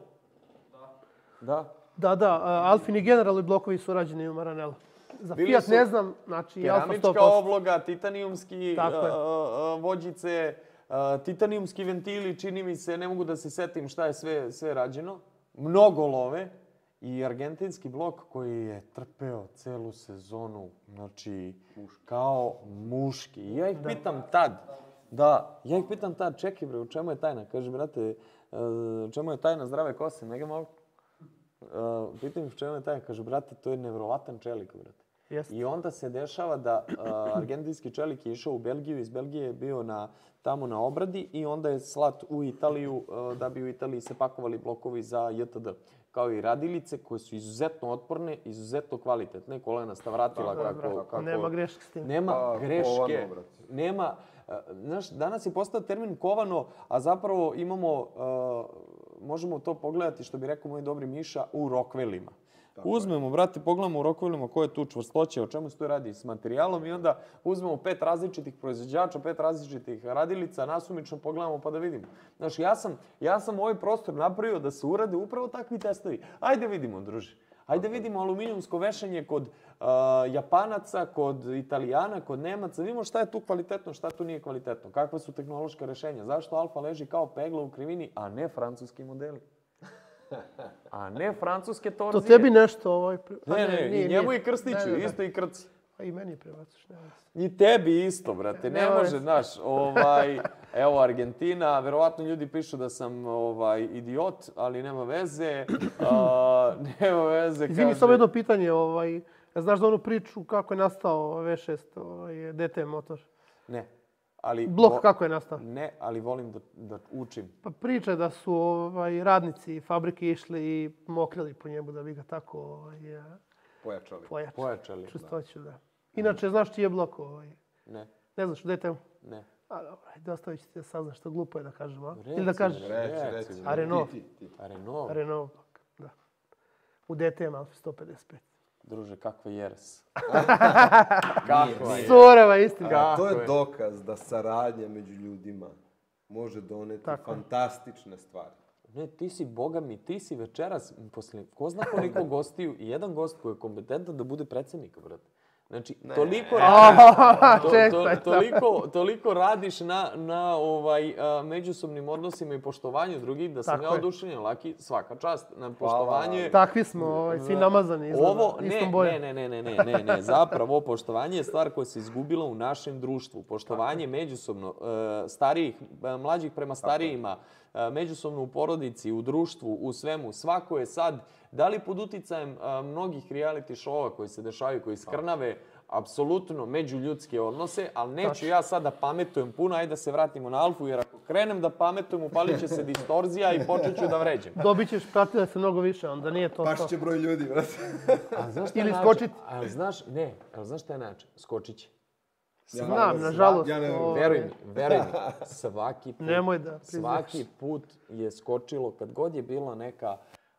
Da. Da, da, a, Alfini generalni blokovi su rađeni u Maranelu. Za Bili Fiat su ne znam, znači Alfa sto Keramička posto. obloga, titanijumski Tako je. a, a, vođice, a, titanijumski ventili, čini mi se, ne mogu da se setim šta je sve, sve rađeno. Mnogo love i argentinski blok koji je trpeo celu sezonu, znači kao muški. I ja ih pitam tad, da, ja ih pitam tad, čekaj bre, u čemu je tajna? Kaže, brate, u čemu je tajna zdrave kose? Mega malo. Uh, pitam ih u čemu je tajna, kaže, brate, to je nevjerovatan čelik, brate. Jeste. I onda se dešava da uh, argentinski čelik je išao u Belgiju, iz Belgije je bio na, tamo na obradi i onda je slat u Italiju uh, da bi u Italiji se pakovali blokovi za J T D. Kao i radilice koje su izuzetno otporne, izuzetno kvalitetne, kolenasta vratila Dobro, kako, bravo. kako... Nema greške s tim. Nema Pa, greške, kovano, brate. nema... uh, Znaš, danas je postao termin kovano, a zapravo imamo, uh, možemo to pogledati, što bi rekao moj dobri Miša, u rokvelima. Uzmemo, brate, pogledamo u rokvelima koja je tu čvrstoća, o čemu se tu radi s materijalom i onda uzmemo pet različitih proizvođača, pet različitih radilica, nasumično pogledamo pa da vidimo. Znaš, ja sam, ja sam ovaj prostor napravio da se urade upravo takvi testovi. Ajde vidimo, druže. Ajde vidimo aluminijumsko vešanje kod uh, Japanaca, kod Italijana, kod Nemaca. Vidimo šta je tu kvalitetno, šta tu nije kvalitetno. Kakva su tehnološka rešenja. Zašto Alfa leži kao pegla u krivini, a ne francuski modeli? A ne francuske torzije. To tebi nešto ovaj... pri- a Ne, ne, nije, i njemu nije. i Krstiću, Ne, ne, ne. isto i Krci. A i meni prebaciš, nema veze. I tebi isto, brate. Ne Nema može, veze. znaš, ovaj, evo Argentina, verovatno ljudi pišu da sam ovaj idiot, ali nema veze. A, nema veze, Izvini, kaže- samo jedno pitanje. Ovaj, znaš za onu priču kako je nastao V šest, ovaj, D T motor? Ne, ali... Blok vo- kako je nastao? Ne, ali volim da, da učim. Pa priča da su ovaj, radnici fabrike išli i mokrili po njemu da bi ga tako ovaj, eh, Pojačali. pojačali. Pojačali. Čustoću, da. Inače, znaš čiji je blok? Ovaj? Ne, Ne znaš, D T? ne. A dobro, ajde, ostavit ću ti da saznaš, što glupo je da kažem, a? Reci Ili da mi, kažeš Reci, Reci, reci. bre. A Renault? Ti, ti, ti. A Renault, Renault blok, da. U D T M Alfa sto pedeset pet. druže, kakva jeres. Kakva je. Surova istina. A to Kako je je? dokaz da saradnja među ljudima može doneti Tako je. fantastične stvari. Ne, ti si, boga mi, ti si večeras, posle ko zna koliko gostiju, i jedan gost koji je kompetentan da bude predsjednik, brate. Znači, toliko radiš, to, Čekaj, to, toliko, toliko radiš na, na ovaj, a, međusobnim odnosima i poštovanju drugih, da sam Tako ja je. oduševljen, Laki, svaka čast na poštovanje. Takvi smo, ovaj, svi namazani izgleda, Ovo, ne, istom bojom. ne, ne, ne, ne, ne, ne, zapravo poštovanje je stvar koja se izgubila u našem društvu. Poštovanje međusobno, e, starijih, e, mlađih prema starijima, e, međusobno u porodici, u društvu, u svemu. Svako je sad, da li pod uticajem e, mnogih reality show-ova koji se dešavaju, koji skrnave apsolutno međuljudske odnose, ali neću ja sad da pametujem puno, ajde da se vratimo na Alfu, jer ako krenem da pametujem, upalit će se distorzija i počet ću da vređem. Dobit ćeš pratila se mnogo više, onda nije to to. Baš će broj ljudi, brate. A znaš šta je Ili način? skočiti. A znaš, ne, ali znaš šta je način? Skočit će. Znam, nažalost. Ja ne verujem. ovaj, Veruj mi, veruj mi, svaki put, Nemoj da priznaš. svaki put je skočilo, kad god je bila neka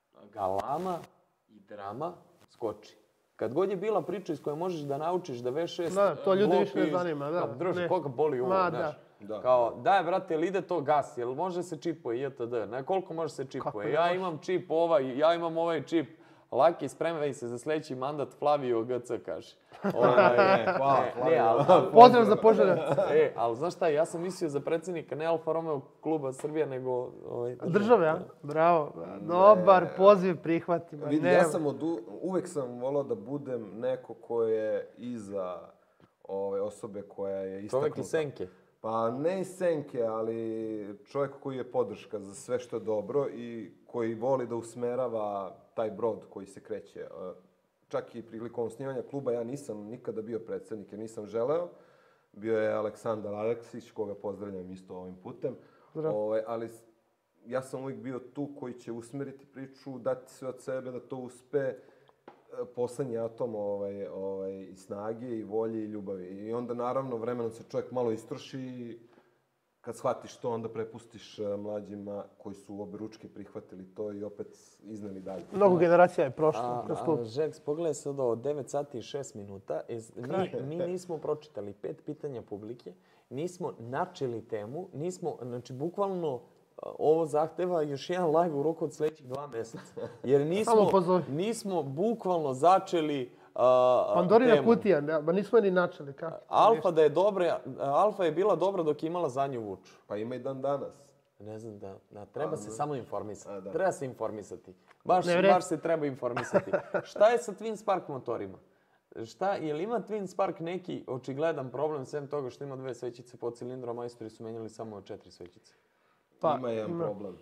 galama i drama, skoči. Kad god je bila priča iz koje možeš da naučiš da veš šest Da, to ljude više ne bloki, zanima, da. kao, Druže, Ne. koga boli ovo, Ma, znaš? da. Kao, daj, brate, jel ide to gas, jel može se čipuje, itd. Ne, koliko može se Kako čipuje? ne Ja može? imam čip ovaj, ja imam ovaj čip. Laki, spremaj se za sljedeći mandat Flavio G C, kaže. Ovaj, hvala, ne, ne, ali, ali, Pozdrav za Požarevac. E, ali znaš šta, ja sam mislio za predsjednika ne Alfa Romeo kluba Srbija, nego ovaj, Države, a? Bravo. Dobar poziv prihvatimo. Vidi, ja sam od, u- uvek sam volao da budem neko ko je iza ove osobe koja je istaknuta. čovjek iz senke. Pa ne iz senke, ali čovjek koji je podrška za sve što je dobro i koji voli da usmerava taj brod koji se kreće. E, Čak i prilikom osnivanja kluba ja nisam nikada bio predsjednik jer nisam želeo. Bio je Aleksandar Aleksić, koga pozdravljam isto ovim putem. Zdravo. Ovaj, ali s- ja sam uvijek bio tu koji će usmeriti priču, dati sve od sebe da to uspe, e, poslednji atom ovaj, ovaj, i snage, i volje, i ljubavi. I onda, naravno, vremenom se čovjek malo istroši i kad shvatiš to, onda prepustiš e, mlađima koji su oberučke prihvatili to i opet izneli dalje. Mnogo generacija je A, prošlo kroz klub. a Žeks, pogledaj sad ovo, devet sati i šest minuta. Iz- Mi, mi nismo pročitali pet pitanja publike, nismo načeli temu, nismo, znači, bukvalno a, ovo zahteva još jedan live u roku od sljedećih dva mjeseca. Jer nismo, Samo pozovi. nismo bukvalno začeli a, a, Pandorina temu. kutija, ne, ba nismo ni načeli. Kako? Alfa da je dobra, Alfa je bila dobra dok je imala zadnju vuču. Pa ima i dan danas. Ne znam da, da treba se samo informisati. A, da. Treba se informisati. Baš, Ne vre- baš se treba informisati. Šta je sa Twin Spark motorima? Šta, je li ima Twin Spark neki očigledan problem sem toga što ima dve svećice po cilindru, a majstori su menjali samo četiri svećice? Pa, ima jedan ima. problem.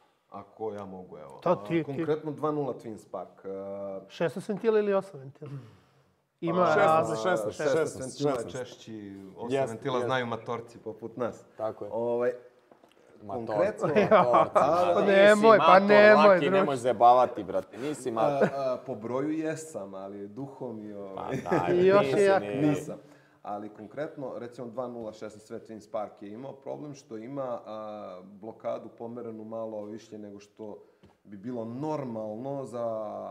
Ako ja mogu, evo. To ti- A, Konkretno dva nula Twin Spark. Uh, šesnaest ventila ili osam ventila? Ima šesnaest, razlika. šesnaest, šesnaest šesnaest, ventila šesnaest. češći, osam Jeste, ventila jeste. znaju matorci poput nas. Tako je. Ovaj, Matorci, konkretno, matorci. Pa Nisi nemoj, pa mator, nemoj, Laki, druže. nemoj zajebavati, brate. Nisi a, mator. a, po broju jesam, ali duhom i ovaj, Pa daj, I još nisi, je jak. ni- nisam. Ali konkretno, recimo dva nula šesnaest Twin Spark je imao problem što ima a, blokadu pomerenu malo više nego što bi bilo normalno za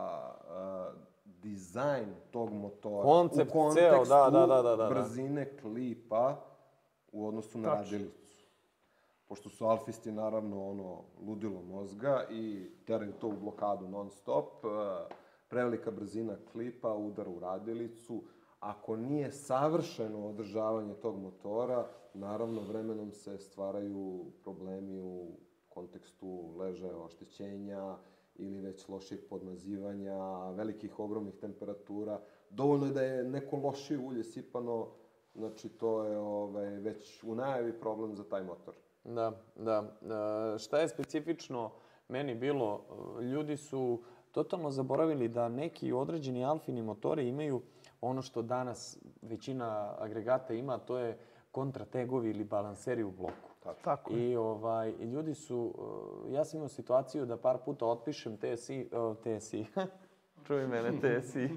a, dizajn tog motora. Koncept u ceo, kontekstu da, da, da, da, da. brzine klipa u odnosu na Tačno. radilicu. Pošto su alfisti naravno ono ludilo mozga i teraju to u blokadu non stop, e, prevelika brzina klipa, udar u radilicu. Ako nije savršeno održavanje tog motora, naravno vremenom se stvaraju problemi u kontekstu leže oštećenja ili već loših podmazivanja, velikih ogromnih temperatura. Dovoljno je da je neko lošije ulje sipano, znači to je ovaj, već u najavi problem za taj motor. Da, da. E, šta je specifično meni bilo? E, Ljudi su totalno zaboravili da neki određeni alfini motori imaju ono što danas većina agregata ima, to je kontrategovi ili balanseri u bloku. Tako je. I ovaj, i ljudi su, e, ja sam imao situaciju da par puta otpišem T S I, o, T S I, čuj mene T S I,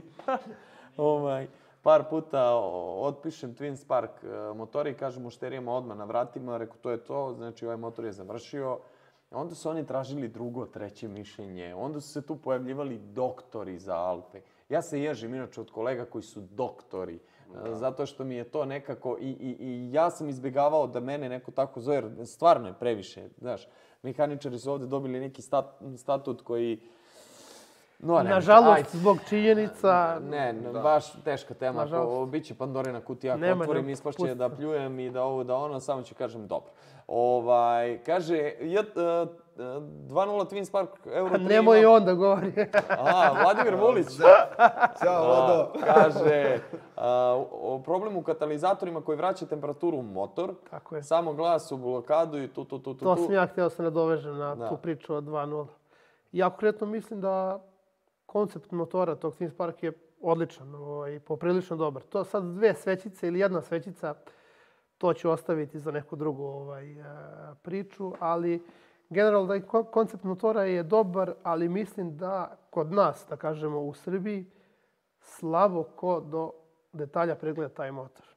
ovaj, par puta o, otpišem Twin Spark e, motori i kažem mušterijama odmah na vratima, reku to je to, znači ovaj motor je završio. Onda su oni tražili drugo, treće mišljenje, onda su se tu pojavljivali doktori za Alfe. Ja se ježim inače od kolega koji su doktori, e, zato što mi je to nekako, i, i, i ja sam izbjegavao da mene neko tako zove, jer stvarno je previše, znaš. Mehaničari su ovdje dobili neki stat, statut koji No, ne, Nažalost, ajde. zbog činjenica... Ne, ne baš teška tema. Nažalost. Ako biće Pandorina kutija, ako Nema, otvorim, nema, ispašće pusti. da pljujem i da ovo, da ono, samo ću kažem dobro. Ovaj, kaže, j, uh, dva nula Twins Park, Euro tri Nemoj ima- on da govori. A, Vladimir Vulić. Ćao, A, Vlado. kaže, a, o problemu u katalizatorima koji vraća temperaturu u motor. Tako je. Samo glas u blokadu i tu, tu, tu, tu, To tu. sam ja htio se nadovežem na Da. tu priču od dva nula. Ja konkretno mislim da koncept motora tog Twins Park je odličan ovaj, i poprilično dobar. To sad dve svećice ili jedna svećica, to ću ostaviti za neku drugu ovaj, e, priču, ali generalno da ko- koncept motora je dobar, ali mislim da kod nas, da kažemo u Srbiji, slabo ko do detalja pregleda taj motor.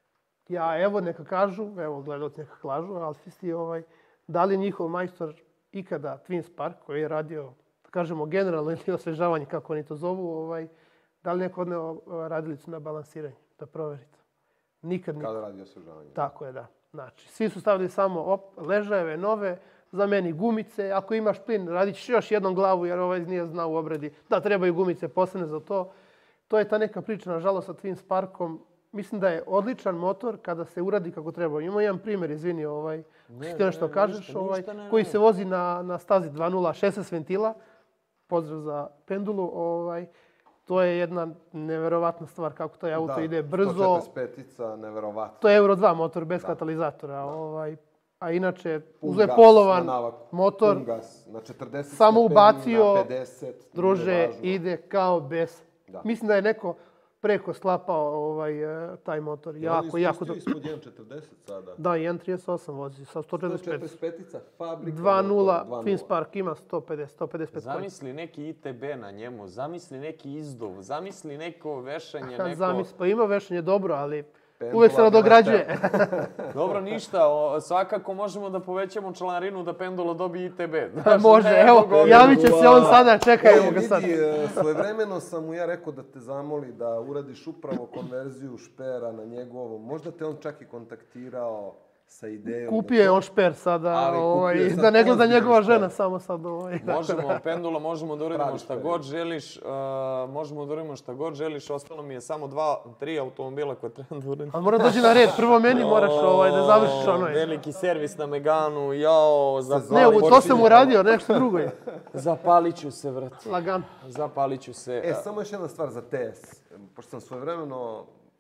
Ja, evo neka kažu, evo gledalci neka kažu, alfisti, ovaj, da li njihov majstor ikada Twins Park koji je radio, da kažemo generalno ili osvežavanje kako oni to zovu, ovaj, da li neko odneo radilicu na balansiranje, da proverite. Nikad niko. Kada radi osvežavanje? Tako je, da. Znači, svi su stavili samo op, ležajeve nove, zameni gumice. Ako imaš plin, radit ćeš još jednom glavu jer ovaj nije znao u obradi da trebaju gumice posebne za to. To je ta neka priča, nažalost, sa Twins Parkom. Mislim da je odličan motor kada se uradi kako treba. Imamo jedan primjer, izvini, ovaj, Ne, ti nešto ne, kažeš, ništa, ovaj, ništa, ne, koji ne. se vozi na, na stazi dva nula, šesnaest ventila. Pozdrav za pendulu. Ovaj, to je jedna neverovatna stvar kako taj auto Da, ide brzo. sto četrdeset petica, neverovatno. To je Euro dva motor bez Da. katalizatora. Ovaj, a inače, Pun uzeo je gas polovan na navaku. motor, Pun gas na četrdeset samo stepeni, ubacio, na pedeset. nije druže, važno. ide kao bez. Da. Mislim da je neko preko sklapao ovaj, e, taj motor. Jako, jako... do- ispod jedan četrdeset sada. Da, jedan trideset osam vozi sa sto četrdeset pet. sto četrdeset petica, fabrika. dva nula, motor, dva nula. Twins Park ima sto pedeset, sto pedeset pet konja. Zamisli neki I T B na njemu, zamisli neki izduv, zamisli neko vešanje, Ha, neko... Zamisli, pa ima vešanje dobro, ali Pendula uvek se ne nadograđuje. Dobro, ništa, o, svakako možemo da povećamo članarinu da Pendula dobije I T B. Može, Ne, evo, mogu- javit će se on sada, čekajmo E, ga sad. vidi, e, svojevremeno sam mu ja rekao da te zamoli da uradiš upravo konverziju špera na njegovom. Možda te on čak i kontaktirao sa idejom. Kupio je on šper sada, Ali kupio ovaj, je sad da ne gleda ozbiljan njegova šper. žena samo sad. Ovaj, tako Možemo, da. Pendula, možemo da uradimo Pravi šta šper. god želiš, uh, možemo da uradimo šta god želiš, ostalo mi je samo dva, tri automobila koje treba da uradim. Ali mora dođi na red, prvo meni moraš ovaj, da završiš O, onaj. Veliki servis na Meganu, jao, Ne, zapalit u ću to se. sam uradio, nešto drugo je. Zapalit ću se, vrat. Lagano. Zapalit ću se. E, samo još jedna stvar za T S. Pošto sam svojevremeno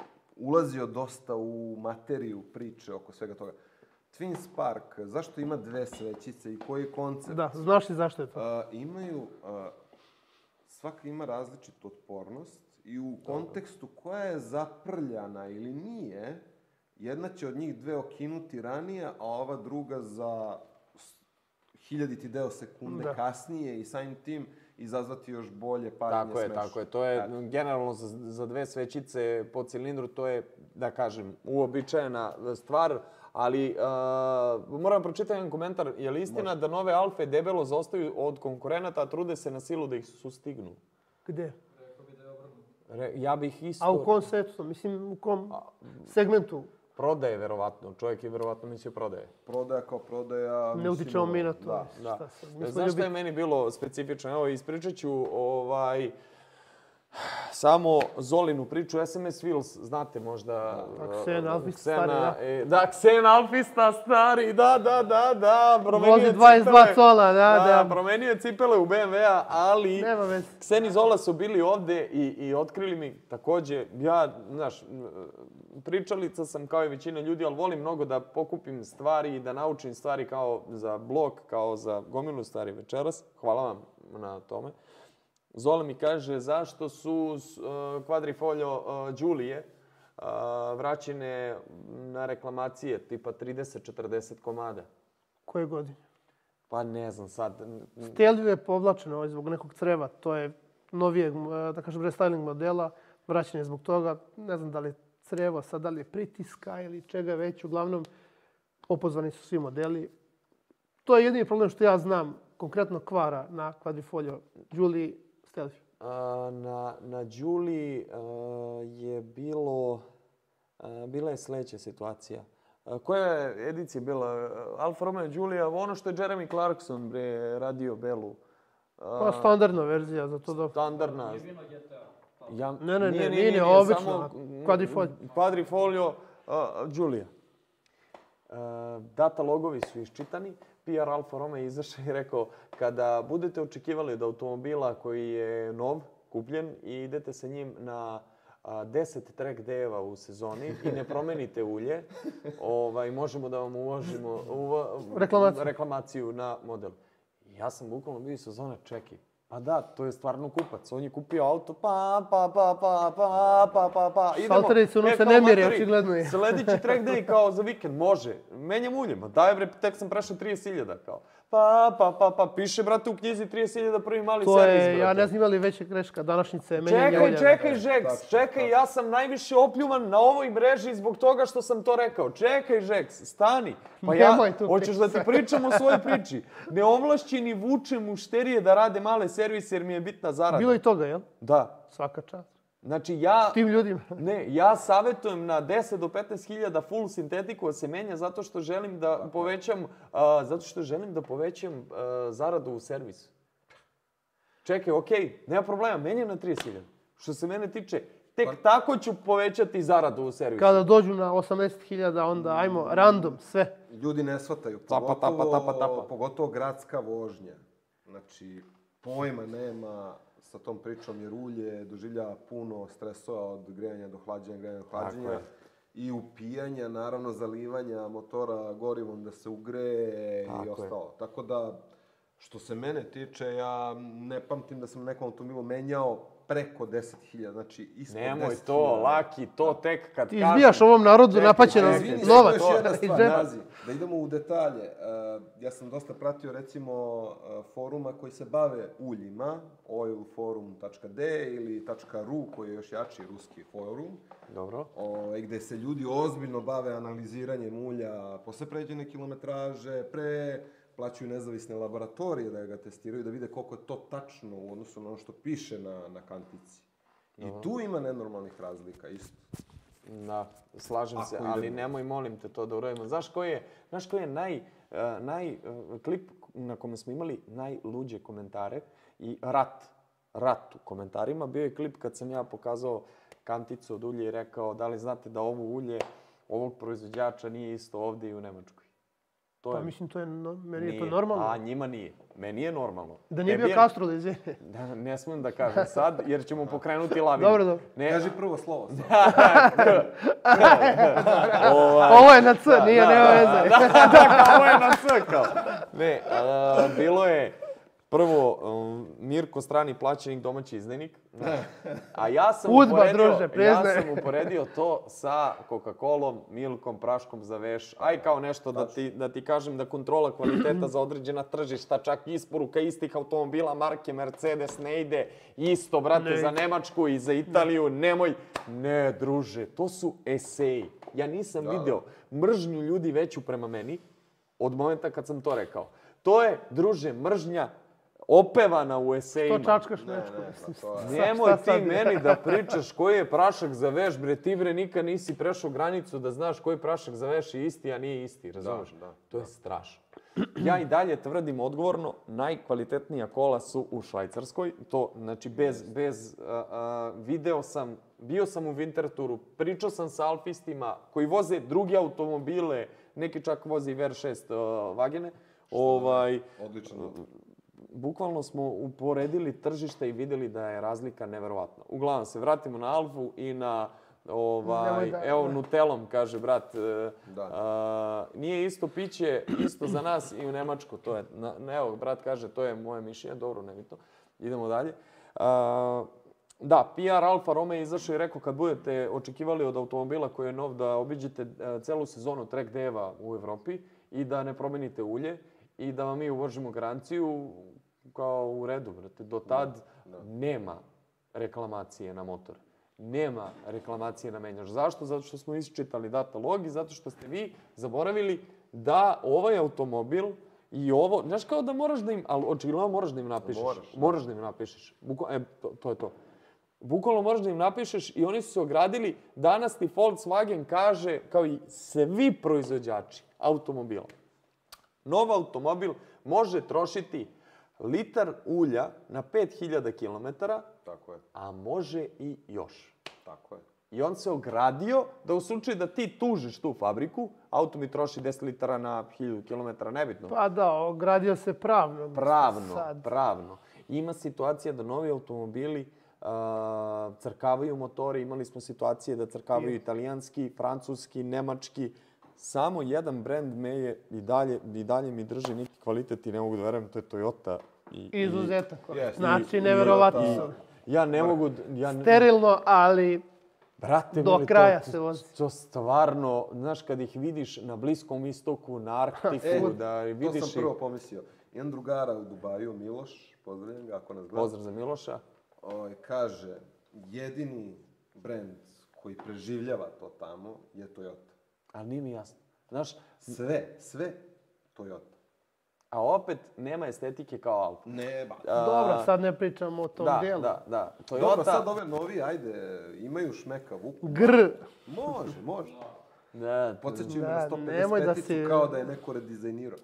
ulazio dosta u materiju priče oko svega toga. Twins Park, zašto ima dve svećice i koji je koncept? Da, znaš li zašto je to? A, imaju, a, svaka ima različitu otpornost i u kontekstu koja je zaprljana ili nije, jedna će od njih dve okinuti ranije, a ova druga za s- hiljaditi deo sekunde Da. kasnije i samim tim izazvati još bolje paljenje Tako je, smeša. tako je. To je Eto. generalno za, za dve svećice po cilindru, to je, da kažem, uobičajena stvar. Ali uh, moram pročitati jedan komentar. Je li istina da nove Alfe debelo zaostaju od konkurenata, a trude se na silu da ih sustignu? Gde? Re, ja bih isto... A u kom setu? Mislim, u kom segmentu? Prodaje, verovatno. Čovjek je verovatno mislio prodaje. Prodaja kao prodaja... Ne mislim, utičemo ono, mi na to. Da. Da. Šta sad? Mi smo Znaš šta je ljubi- meni bilo specifično? Evo, ispričat ću ovaj, samo Zolinu priču. S M S Wheels, znate možda... Da, Ksen Alpista Ksena, stari, da. e, da, Ksen Alpista stari, da, da, da, da. Promenio Vozi je dvadeset dva cipele. cola, da, da. Promenio je cipele u B M W-a, ali... Nema veze. Ksen i Zola su bili ovde i, i otkrili mi takođe, ja, znaš, pričalica sam kao i većina ljudi, ali volim mnogo da pokupim stvari i da naučim stvari kao za blog, kao za gomilu stvari večeras. Hvala vam na tome. Zola mi kaže zašto su uh, Quadrifoglio uh, Giulie uh, vraćene na reklamacije tipa trideset četrdeset komada. Koje godine? Pa ne znam sad. Stelvio je povlačen ovaj zbog nekog creva. To je novijeg, e, da kažem, restyling modela. Vraćen je zbog toga. Ne znam da li je crevo, sad da li je pritiska ili čega već. Uglavnom, opozvani su svi modeli. To je jedini problem što ja znam konkretno kvara na Quadrifoglio Giulia Stelvio. A, na, na Đuli je bilo, a, bila je sledeća situacija. A, koja je edicija bila? Alfa Romeo Giulia, ono što je Jeremy Clarkson bre, radio belu. Pa standardna verzija za to da... Standardna. Ja, Ne, ne, ne, nije, obično. Quadrifoglio. Quadrifoglio Giulia. Data logovi su iščitani. P R Alfa Romeo je izašao i rekao kada budete očekivali od automobila koji je nov, kupljen i idete sa njim na deset track day-eva u sezoni i ne promenite ulje, ovaj, možemo da vam uložimo uva, reklamaciju. reklamaciju na model. Ja sam bukvalno bio iz sezona, čekaj. Pa da, to je stvarno kupac. On je kupio auto, pa, pa, pa, pa, pa, pa, pa, pa. Šaltericu, ono se ne mjeri, očigledno je. Sledeći track day kao za vikend, može. Menjam ulje, ma daj bre, tek sam prešao trideset hiljada kao. Pa, pa, pa, pa, piše, brate, u knjizi trideset hiljada prvi mali to servis, je, brate. Ja ne znam imali veće greška, današnjice, menjanje Čekaj, ulja. čekaj, Žeks, čekaj, ja sam najviše opljuvan na ovoj mreži zbog toga što sam to rekao. Čekaj, Žeks, stani. Pa ja, hoćeš da ti pričam o svojoj priči. Neovlašćeni vuče mušterije da rade male servise jer mi je bitna zarada. Bilo i toga, jel? Da. Svaka čast. Znači ja... Tim ljudima. Ne, ja savjetujem na deset do petnaest hiljada full sintetiku da se menja zato što želim da povećam, uh, zato što želim da povećam uh, zaradu u servisu. Čekaj, okej, nema problema, menjam na trideset hiljada. Što se mene tiče, tek tako ću povećati zaradu u servisu. Kada dođu na osamdeset hiljada, onda ajmo, random, sve. Ljudi ne shvataju, Tapa, pogotovo, tapa, tapa, tapa. pogotovo gradska vožnja. Znači, pojma nema sa tom pričom jer ulje doživljava puno stresova od grejanja do hlađenja, grejanja do hlađenja. I upijanja, naravno zalivanja motora gorivom da se ugreje i ostalo. Tako da, što se mene tiče, ja ne pamtim da sam na nekom automobilu menjao preko deset hiljada, znači ispod deset hiljada. Nemoj to, Laki, to tek kad kažem. kažem. Ti izbijaš ovom narodu napaćeno novac. Još jedna stvar, Nazi, da idemo u detalje. Ja sam dosta pratio, recimo, foruma koji se bave uljima, oilforum tačka de ili .ru, koji je još jači ruski forum. Dobro. Gde se ljudi ozbiljno bave analiziranjem ulja posle pređene kilometraže, pre... plaćaju nezavisne laboratorije da ga testiraju, da vide koliko je to tačno u odnosu na ono što piše na, na kantici. I tu ima nenormalnih razlika isto. Da, slažem se, ali nemoj, molim te, to da uradimo. Znaš koji je, znaš koji je naj, naj, klip na kome smo imali najluđe komentare i rat, rat u komentarima. Bio je klip kad sam ja pokazao kanticu od ulje i rekao da li znate da ovo ulje ovog proizvođača nije isto ovdje i u Nemačkoj. Pa mislim, to je, meni je to normalno. A njima nije. Meni je normalno. Da nije bio Castro, da izvini. Da, ne smijem da kažem sad, jer ćemo pokrenuti lavinu. Dobro, dobro. Kaži prvo slovo. Ovo je na C, nije, nema veze. Da, da, ovo je na C, kao. Ne, bilo je prvo Mirko, strani plaćenik, domaći izdajnik. A ja sam uporedio, ja sam uporedio to sa Coca-Colom, Milkom, praškom za veš. Aj kao nešto da ti, da ti kažem da kontrola kvaliteta za određena tržišta, čak isporuka istih automobila marke Mercedes ne ide isto, brate, ne. Za Nemačku i za Italiju. Nemoj. Ne, druže, to su eseji. Ja nisam da, video mržnju ljudi veću prema meni od momenta kad sam to rekao. To je, druže, mržnja opevana u esejima. Što čačkaš nečko? Ne, ne, Nemoj ti meni da pričaš koji je prašak za veš, bre, ti bre nikad nisi prešao granicu da znaš koji prašak za veš je isti, a nije isti, razumiješ? Da, da, to je strašno. Ja i dalje tvrdim odgovorno, najkvalitetnija kola su u Švajcarskoj. To, znači, bez, bez a, a, video sam, bio sam u Winterthuru, pričao sam sa alpistima koji voze drugi automobile, neki čak voze i V R šest uh, vagene. Ovaj, odlično. Bukvalno smo uporedili tržište i vidjeli da je razlika neverovatna. Uglavnom se vratimo na Alfu i na ovaj, da, evo da. Nutelom, kaže brat. Da. A, nije isto piće, isto za nas i u Nemačku. To je, na, evo, brat kaže, to je moje mišljenje, dobro, nebitno. Idemo dalje. A, da, P R Alfa Romeo je izašao i rekao kad budete očekivali od automobila koji je nov da obiđete celu sezonu track day-eva u Evropi i da ne promenite ulje i da vam mi uvožimo garanciju kao u redu, brate. Do tad da, da. nema reklamacije na motor. Nema reklamacije na menjač. Zašto? Zato što smo isčitali data log i zato što ste vi zaboravili da ovaj automobil i ovo, znaš kao da moraš da im, ali očigledno moraš da im napišeš. Moraš, moraš da im napišeš. Buko, e, to, to je to. Bukvalno moraš da im napišeš i oni su se ogradili. Danas ti Volkswagen kaže, kao i svi proizvođači automobila, nov automobil može trošiti litar ulja na pet hiljada kilometara, Tako je, a može i još. tako je. I on se ogradio da u slučaju da ti tužiš tu fabriku, auto mi troši deset litara na hiljadu kilometara, nebitno. Pa da, ogradio se pravno. Pravno, Sad. pravno. Ima situacija da novi automobili uh, crkavaju motori. Imali smo situacije da crkavaju I- italijanski, francuski, nemački. Samo jedan brend me je i dalje, i dalje mi drži neki kvalitet i ne mogu da verujem, to je Toyota. I, i- Izuzetak. Jeste. Znači, i- neverovatno i- su. Ja ne mogu... d- Ja, ne- Sterilno, ali Brate, do mili, kraja to, se vozi. To stvarno, znaš, kad ih vidiš na Bliskom istoku, na Arktiku, da To vidiš sam ih... prvo pomislio. Jedan drugara u Dubaju, Miloš, pozdravljam ga ako nas gleda. Pozdrav za Miloša. Ovaj, kaže, jedini brend koji preživljava to tamo je Toyota. Ali nije mi jasno. Znaš, Sve, sve Toyota. a opet nema estetike kao Alfa. Ne, ba. A, dobro, sad ne pričamo o tom da, dijelu. Da, da. Toyota... Dobro, sad ove novi, ajde, imaju šmeka, vuku. Gr. Može, može. Da, Podsjećaju me Da, na sto pedeset nemoj da peticu si- kao da je neko redizajnirao.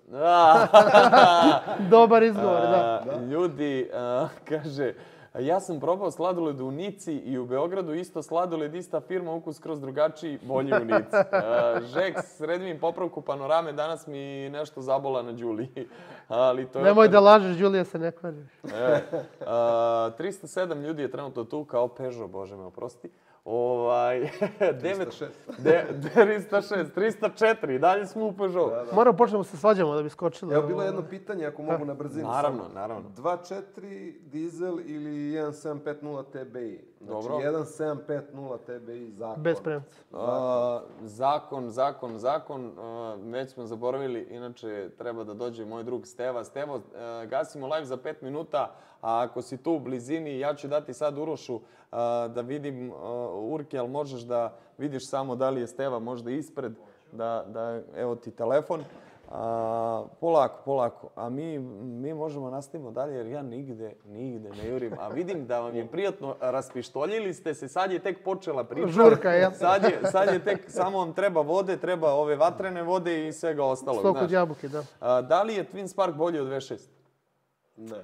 Dobar izgovor, da. A, ljudi, a, kaže, ja sam probao sladoled u Nici i u Beogradu, isto sladoled, ista firma, ukus skroz drugačiji, bolji u Nici. A, Žeks, sredi mi popravku panorame, danas mi nešto zabola na Đuliji. Ali to je Nemoj opet- da lažeš, Đulija se ne kvari. E, a, tristo sedam ljudi je trenutno tu kao Peugeot, bože me oprosti. Ovaj, devet, tristo šest. de, tristo šest, tristo četiri, dalje smo u Peugeot. Moramo počnemo se svađamo da bi skočili. Evo, bilo je jedno pitanje, ako mogu na brzinu. Naravno, samo. naravno. dva četiri dizel ili jedan sedam pet nula T B I? Znači, Dobro. jedan sedam pet nula T B I zakon. Bez premca. A, zakon, zakon, zakon, a, već smo zaboravili, inače treba da dođe moj drug Steva. Stevo, a, gasimo live za pet minuta, a ako si tu u blizini, ja ću dati sad Urošu a, da vidim a, Urke, ali možeš da vidiš samo da li je Steva možda ispred, da, da evo ti telefon. A, polako, polako. A mi, mi možemo nastavimo dalje jer ja nigde, nigde ne jurim. A vidim da vam je prijatno, raspištoljili ste se, sad je tek počela priča. Žurka, jel? Sad je, sad je tek, samo vam treba vode, treba ove vatrene vode i svega ostalog. Sto kod znaš. jabuke, da. A, da li je Twin Spark bolji od V šest? Ne.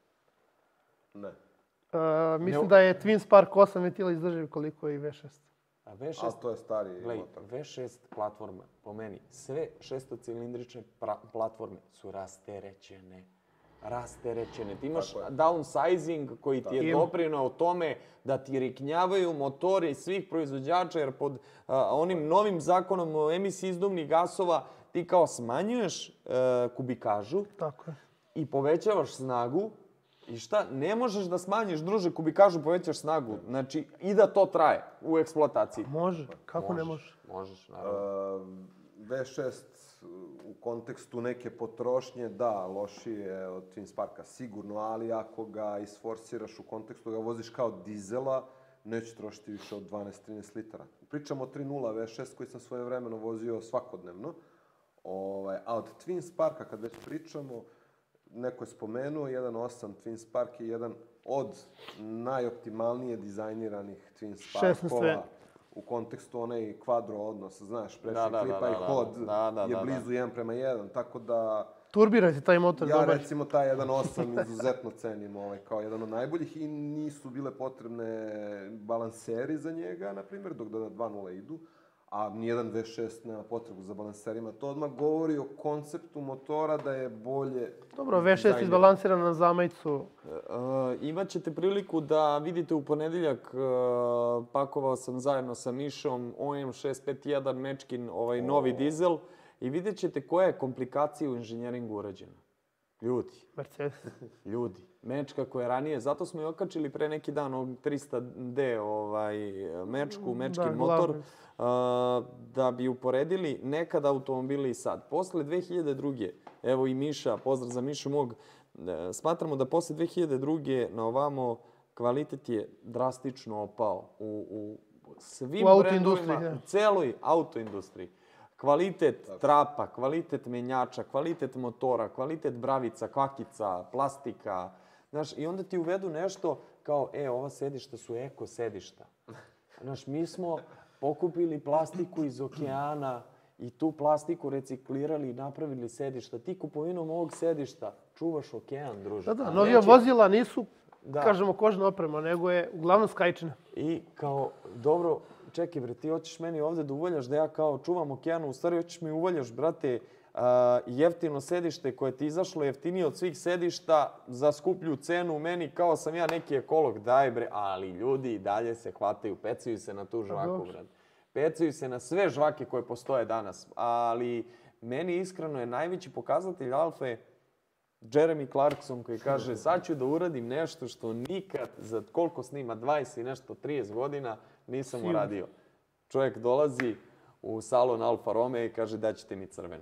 Ne. Uh, mislim Ne- da je Twin Spark osam ventila izdrživ koliko je i V šest. A V šest, Ali to je stari gledaj, motor. V šest platforma, po meni, sve šestocilindrične pra- platforme su rasterećene. Rasterećene. Ti imaš Tako je. downsizing koji ti je Ima. doprinao tome da ti riknjavaju motori svih proizvođača, jer pod a, onim novim zakonom o emisiji izduvnih gasova ti kao smanjuješ e, kubikažu Tako je. i povećavaš snagu. I šta? Ne možeš da smanjiš, druže, kubikažu, povećaš snagu. Znači, i da to traje u eksploataciji. Može, kako ne može? Možeš, naravno. Uh, V šest u kontekstu neke potrošnje, da, lošije je od Twin Sparka sigurno, ali ako ga isforsiraš u kontekstu ga voziš kao dizela, neće trošiti više od dvanaest trinaest litara. Pričamo o tri nula V šest koji sam svojevremeno vozio svakodnevno. Ovaj, a od Twin Sparka, kad već pričamo, neko je spomenuo, jedan osam Twin Spark je jedan od najoptimalnije dizajniranih Twin šesnaest Sparkova V. u kontekstu onaj kvadro odnos, znaš, Da, prešli da, klipa da, i da, hod da, da, je da, da. blizu jedan prema jedan, tako da Turbiraj se taj motor, ja dobar. recimo taj jedan osam izuzetno cenim ovaj, kao jedan od najboljih i nisu bile potrebne balanseri za njega, na primjer, dok da na dva nula idu, a nijedan V šest nema potrebu za balanserima. To odmah govori o konceptu motora da je bolje... Dobro, V šest Dizajner. izbalansiran na zamajcu. Uh, imat ćete priliku da vidite u ponedeljak, uh, pakovao sam zajedno sa Mišom O M šest pet jedan Mečkin, ovaj novi dizel, i vidjet ćete koja je komplikacija u inženjeringu urađena. Ljudi, Mercedes. ljudi. Mečka koja je ranije, zato smo i okačili pre neki dan ovog trista D ovaj, Mečku, Mečkin Da, motor, glavni. uh, da bi uporedili nekad automobili i sad. Posle dve hiljade druge. Evo i Miša, pozdrav za Mišu mog, e, smatramo da posle dve hiljade druge na ovamo kvalitet je drastično opao u, u svim U autoindustriji, brendovima, da. u celoj autoindustriji. Kvalitet trapa, kvalitet menjača, kvalitet motora, kvalitet bravica, kvakica, plastika. Znaš, i onda ti uvedu nešto kao, e, ova sedišta su eko sedišta. Znaš, mi smo pokupili plastiku iz okeana i tu plastiku reciklirali i napravili sedišta. Ti kupovinom ovog sedišta čuvaš okean, druže. Da, da, A novija neće- vozila nisu, Da. kažemo, kožna oprema, nego je uglavnom skajčina. I kao, dobro, čekaj bre, ti hoćeš meni ovde da uvaljaš da ja kao čuvam okeanu, u stvari hoćeš mi uvaljaš, brate, a, jeftino sedište koje ti izašlo jeftinije od svih sedišta za skuplju cenu, meni kao sam ja neki ekolog, daj bre, ali ljudi i dalje se hvataju, pecaju se na tu žvaku, dobro. brate. Pecaju se na sve žvake koje postoje danas, ali meni iskreno je najveći pokazatelj alfe Jeremy Clarkson koji kaže sad ću da uradim nešto što nikad za koliko snima, dvadeset i nešto, trideset godina nisam Sigurno. uradio. Čovjek dolazi u salon Alfa Romeo i kaže daćete mi crvenu.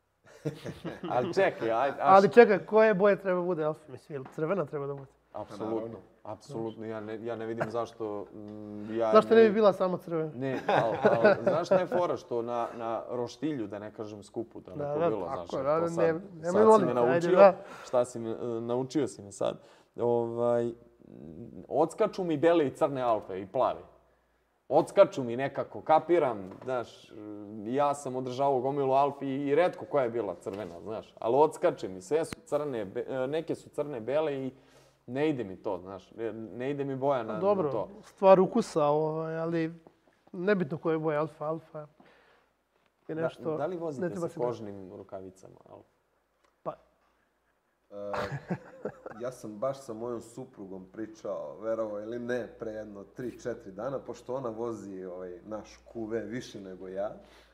Ali čekaj, aj, aj, Ali čekaj, koje boje treba bude Alfa? Mislim, jel crvena treba da bude? apsolutno, apsolutno. Ja ne, ja ne vidim zašto... mm, Ja Zašto ne bi bila samo crvena? Ne, ali al, znaš šta je fora? Što na, na roštilju, da ne kažem skupu, da ne Da, to da, bilo, tako, znaš, da, to ne- sad, nemoj sad si molim me te, ajde, naučio, da. šta si me, e, naučio si me sad. Ovaj, odskaču mi bele i crne Alfe i plave. Odskaču mi nekako, kapiram, znaš, ja sam održavao gomilu Alfi i retko koja je bila crvena, znaš, ali odskače mi, sve su crne, be- neke su crne, bele i ne ide mi to, znaš, ne ide mi boja na, na Dobro, to. stvar ukusa, ovaj, ali nebitno koje boje Alfa, Alfa je nešto... Da, da li ne vozite treba sa se bojati. kožnim rukavicama? Alfa? Pa, E, ja sam baš sa mojom suprugom pričao, verovo ili ne, pre jedno tri četiri dana, pošto ona vozi ovaj, naš Q V više nego ja.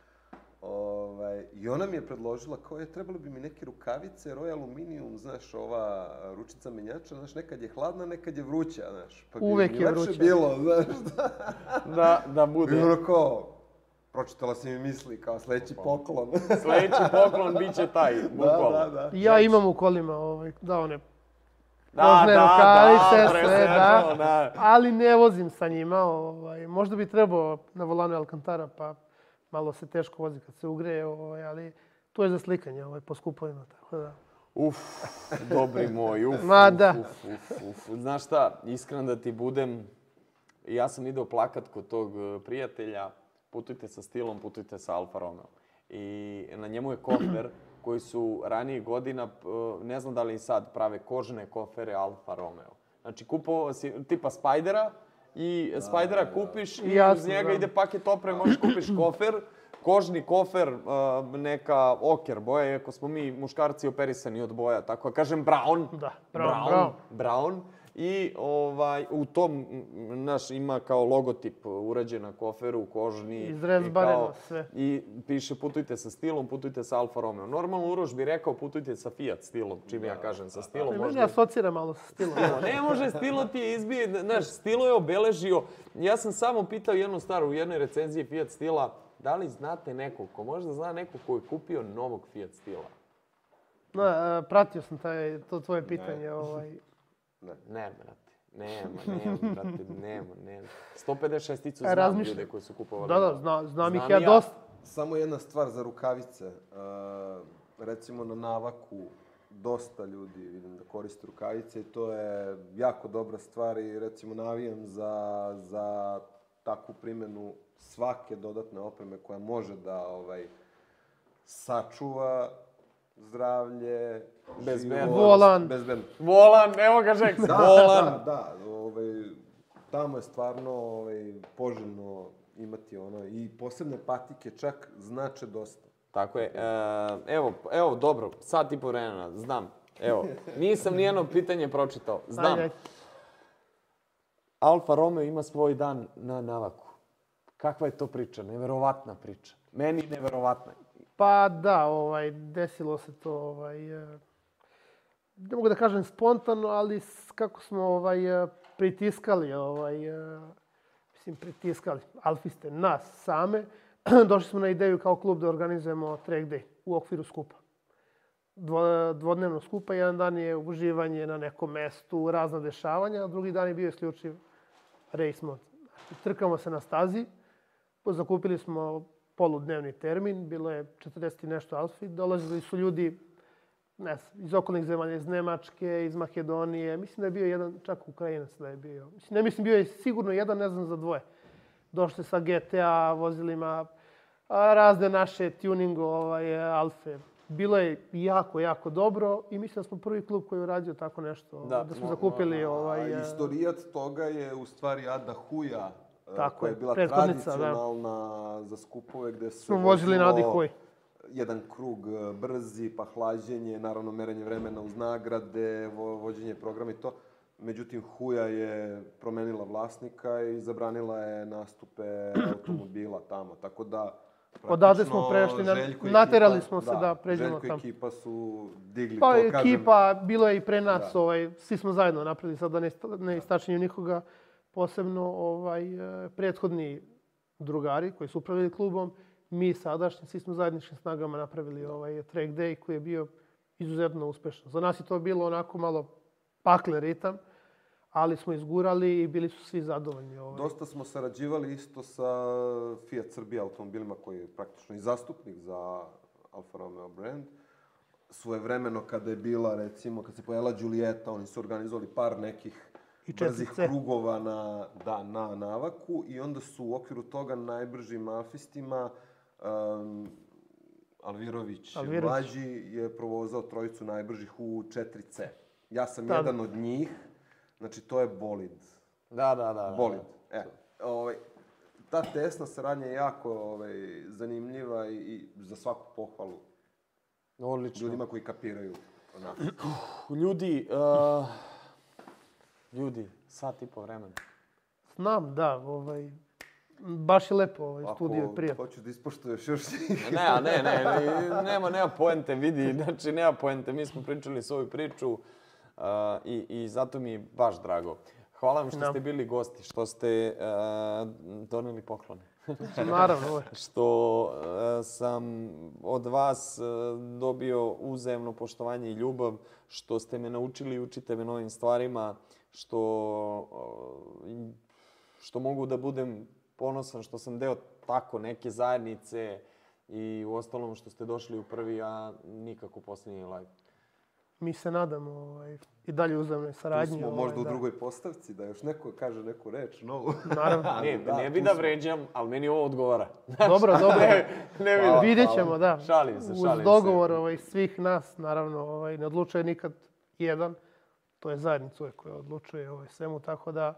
Ovaj, I ona mi je predložila kao je, trebali bi mi neke rukavice, Royal Aluminium, znaš, ova ručica menjača, znaš, nekad je hladna, nekad je vruća, znaš. Pa bi Uvek mi je lepše vruća. bilo, znaš, da. Da, da I bude. ono kao, pročitala si mi misli, kao sledeći poklon. Sljedeći poklon bit će taj, da, bukvalno. da, da. ja imam u kolima ovaj, da one Da, kožne da, rukavice, da, sve, presrećno, da. da. Ali ne vozim sa njima. Ovaj, možda bi trebao na volanu Alcantara, pa malo se teško vozi kad se ugreje, ovaj, ali to je za slikanje ovaj, po skupovima. Tako da. Uf, dobri moj, uf, Ma uf, da. uf, uf, uf. Znaš šta, iskren da ti budem, ja sam ideo plakat kod tog e, prijatelja, putujte sa stilom, putujte sa Alfa Romeo. I na njemu je kofer koji su ranije godina, p- ne znam da li i sad prave kožne kofere Alfa Romeo. Znači kupovao si tipa Spidera i Spidera kupiš i Jasno, uz njega da. ide paket opreme, možeš kupiš kofer, kožni kofer, uh, neka oker boja, iako smo mi muškarci operisani od boja, tako da kažem brown. Da, brown, brown. brown. I ovaj, u tom, m, naš, ima kao logotip urađen na koferu, kožni. Izrezbareno i kao- sve. I piše putujte sa stilom, putujte sa Alfa Romeo. Normalno Uroš bi rekao putujte sa Fiat stilom, čim ja kažem sa stilom. Meni Možda... asocira malo sa stilom. Stilo. Ne može, Stilo ti je izbije, znaš, Stilo je obeležio. Ja sam samo pitao jednu staru u jednoj recenziji Fiat Stila, da li znate nekog, ko možda zna nekog ko je kupio novog Fiat Stila? No, a, pratio sam taj, to tvoje pitanje. Ovaj, Ne, brate. Nema, nema, brate, nema, nema. sto pedeset šesticu E, znam razmišljam. ljude koji su kupovali. da, da, novo. zna, znam ih Znam ja i dosta. Samo jedna stvar za rukavice. E, recimo na Navaku dosta ljudi vidim da koriste rukavice i to je jako dobra stvar i recimo navijam za, za takvu primjenu svake dodatne opreme koja može da ovaj, sačuva zdravlje, Bezbednost. život, Volan. bezbednost. Volan, evo ga Žeks, Da, volan. da, da, ovaj, tamo je stvarno ovaj, poželjno imati ono i posebne patike čak znače dosta. Tako je. E, evo, evo, dobro, sat i po vremena, znam. Evo, nisam nijedno pitanje pročitao. Znam. Ajde, ajde. Alfa Romeo ima svoj dan na Navaku. Kakva je to priča? Neverovatna priča. Meni neverovatna. Pa da, ovaj, desilo se to, ovaj, e, ne mogu da kažem spontano, ali s- kako smo ovaj, e, pritiskali, ovaj, e, mislim pritiskali, alfiste, nas same, došli smo na ideju kao klub da organizujemo track day u okviru skupa. Dvo, dvodnevno skupa, jedan dan je uživanje na nekom mestu, razna dešavanja, a drugi dan je bio isključiv race mode. Znači, trkamo se na stazi, zakupili smo poludnevni termin, bilo je četrdeset i nešto alfi, dolazili su ljudi ne znam, iz okolnih zemalja, iz Nemačke, iz Makedonije, mislim da je bio jedan, čak Ukrajinac da je bio. Mislim, ne mislim, bio je sigurno jedan, ne znam za dvoje. Došli sa G T A vozilima, a, razne naše tuning ovaj, Alfe. Bilo je jako, jako dobro i mislim da smo prvi klub koji je uradio tako nešto. Da, da smo zakupili... Ovaj, a istorijat toga je u stvari Ada Huja, tako koja je bila tradicionalna da. za skupove gde se... Smo vozili na Adi Huj. Jedan krug brzi, pa hlađenje, naravno merenje vremena uz nagrade, vo, vođenje programa i to. Međutim, Huja je promenila vlasnika i zabranila je nastupe automobila tamo, tako da... Odavde smo prešli, na, naterali ekipa, smo se da, da pređemo tamo. Željko i ekipa su digli pa, to, kažem. Pa ekipa, bilo je i pre nas, da. ovaj, svi smo zajedno napravili, sad da ne, ne istačenju nikoga, posebno ovaj, prethodni drugari koji su upravili klubom, mi sadašnji, svi smo zajedničkim snagama napravili ovaj track day koji je bio izuzetno uspešan. Za nas je to bilo onako malo pakle ritam, ali smo izgurali i bili su svi zadovoljni. Ovaj. Dosta smo sarađivali isto sa Fiat Srbija automobilima koji je praktično i zastupnik za Alfa Romeo brand. Svojevremeno kada je bila, recimo, kad se pojela Giulietta, oni su organizovali par nekih brzih krugova na, da, na Navaku i onda su u okviru toga najbržim alfistima um, Alvirović, Alvirović mlađi je provozao trojicu najbržih u četiri ce. Ja sam Tad. jedan od njih. Znači, to je bolid. Da, da, da. Bolid. E, ovaj, ta tesna saradnja je jako ovaj, zanimljiva i, i za svaku pohvalu. Odlično. Ljudima koji kapiraju nas. Ljudi, uh, ljudi, sat i po vremena. Znam, da. Ovaj, baš je lepo ovaj studio i prijatno. Ako hoću da ispoštuješ još ne, ne, ne, ne, nema, nema poente, vidi, znači nema poente. Mi smo pričali svoju priču. Uh, i, i zato mi je baš drago. Hvala vam što no. ste bili gosti, što ste uh, doneli poklone. Naravno. što uh, sam od vas uh, dobio uzajemno poštovanje i ljubav, što ste me naučili i učite me novim stvarima, što, uh, što mogu da budem ponosan, što sam deo tako neke zajednice i u ostalom što ste došli u prvi, a nikako posljednji live. Mi se nadamo ovaj, i dalje uzajamnoj saradnji. Tu smo ovaj, možda da. u drugoj postavci, da još neko kaže neku reč novu. Naravno. ne, da, ne bi da vređam, ali meni ovo odgovara. Dobro, dobro. ne, ne bi da. Vidjet ćemo, da. Šalim se, šalim Uz dogovor ovaj, svih nas, naravno, ovaj, ne odlučuje nikad jedan. To je zajednica uvijek koja odlučuje ovaj, svemu, tako da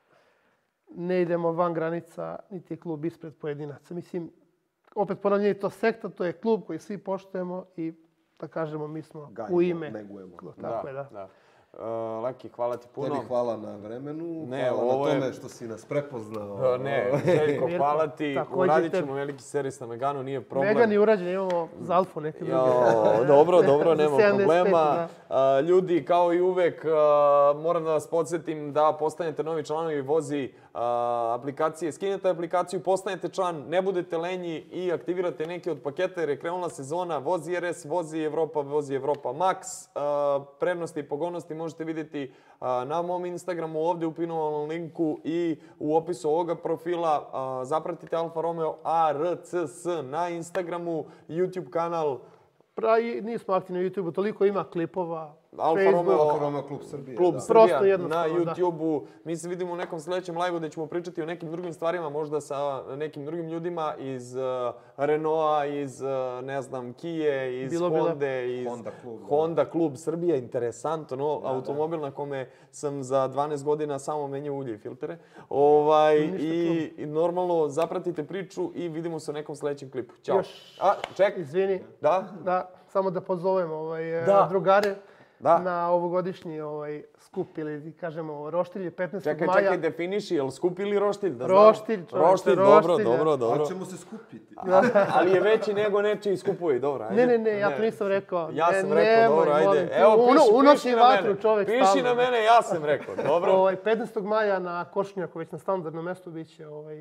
ne idemo van granica, niti je klub ispred pojedinaca. Mislim, opet ponavljanje, to sekta, to je klub koji svi poštujemo i da kažemo, mi smo Gajimo, u ime. Negujemo. Tako da, je, da. da. Uh, Laki, hvala ti puno. Tebi hvala na vremenu, ne, hvala ovo na tome je... što si nas prepoznao. Uh, ne, Željko, hvala ti. Uradit ćemo veliki servis na Meganu, nije problem. Megan je urađen, imamo za Alfu neke druge. Jo, dobro, dobro, nema problema. Uh, ljudi, kao i uvek, uh, moram da vas podsjetim da postanete novi članovi Vozi uh, aplikacije. Skinete aplikaciju, postanete član, ne budete lenji i aktivirate neke od paketa jer je krenula sezona Vozi er es, Vozi Evropa, Vozi Evropa Max. Uh, prednosti i pogodnosti možete vidjeti uh, na mom Instagramu, ovdje u pinovanom linku i u opisu ovoga profila. Uh, zapratite Alfa Romeo A R C S na Instagramu, YouTube kanal. Pravi, nismo aktivni na YouTube-u, toliko ima klipova. Alfa Facebook, Romeo, Alfa Romeo Klub Srbije. Klub da. Srbija na YouTube-u. Mi se vidimo u nekom sljedećem live-u gdje ćemo pričati o nekim drugim stvarima, možda sa nekim drugim ljudima iz uh, Renaulta, iz, uh, ne znam, Kije, iz Bilo Honde, iz Honda Klub, Honda Klub Srbija. Interesantno, no, da, automobil da. na kome sam za dvanaest godina samo menjao ulje i filtere. Ovaj, i, I normalno, zapratite priču i vidimo se u nekom sljedećem klipu. Ćao. Još, A, ček. Izvini. Da? Da, samo da pozovemo ovaj, da. drugare. Da. Na ovogodišnji ovaj, skup ili kažemo roštilj petnaestog čekaj, maja. Čekaj, definiši, je li skup ili roštilj? Da roštilj, čovječe, roštilj. Roštilj, dobro, dobro, dobro. Ali ćemo se skupiti. A, ali je veći nego nečiji skupovi, dobro, ajde. Ne, ne, ne, ja to nisam rekao. Ja sam ne, rekao, nemoj, dobro, ajde. Molim, Evo, piši, uno, piši na vatru, mene. čovjek Piši stalno. na mene, ja sam rekao, dobro. Ovaj, petnaestog maja na Košunjaku, već na standardnom mjestu, bit će ovaj,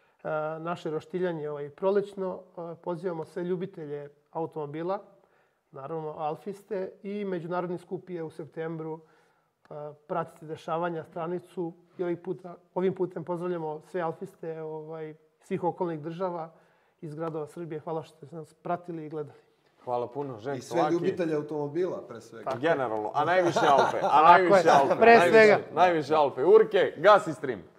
naše roštiljanje ovaj, prolećno. Pozivamo sve ljubitelje automobila, naravno alfiste, i međunarodni skup je u septembru. Pratite dešavanja, stranicu i ovim, puta, ovim putem pozdravljamo sve alfiste ovaj, svih okolnih država iz gradova Srbije. Hvala što ste nas pratili i gledali. Hvala puno, Željko. I sve ljubitelje automobila, pre svega. Generalno, a najviše Alpe. A najviše Alpe. Pre svega. Najviše, najviše Alpe. Urke, gasi stream.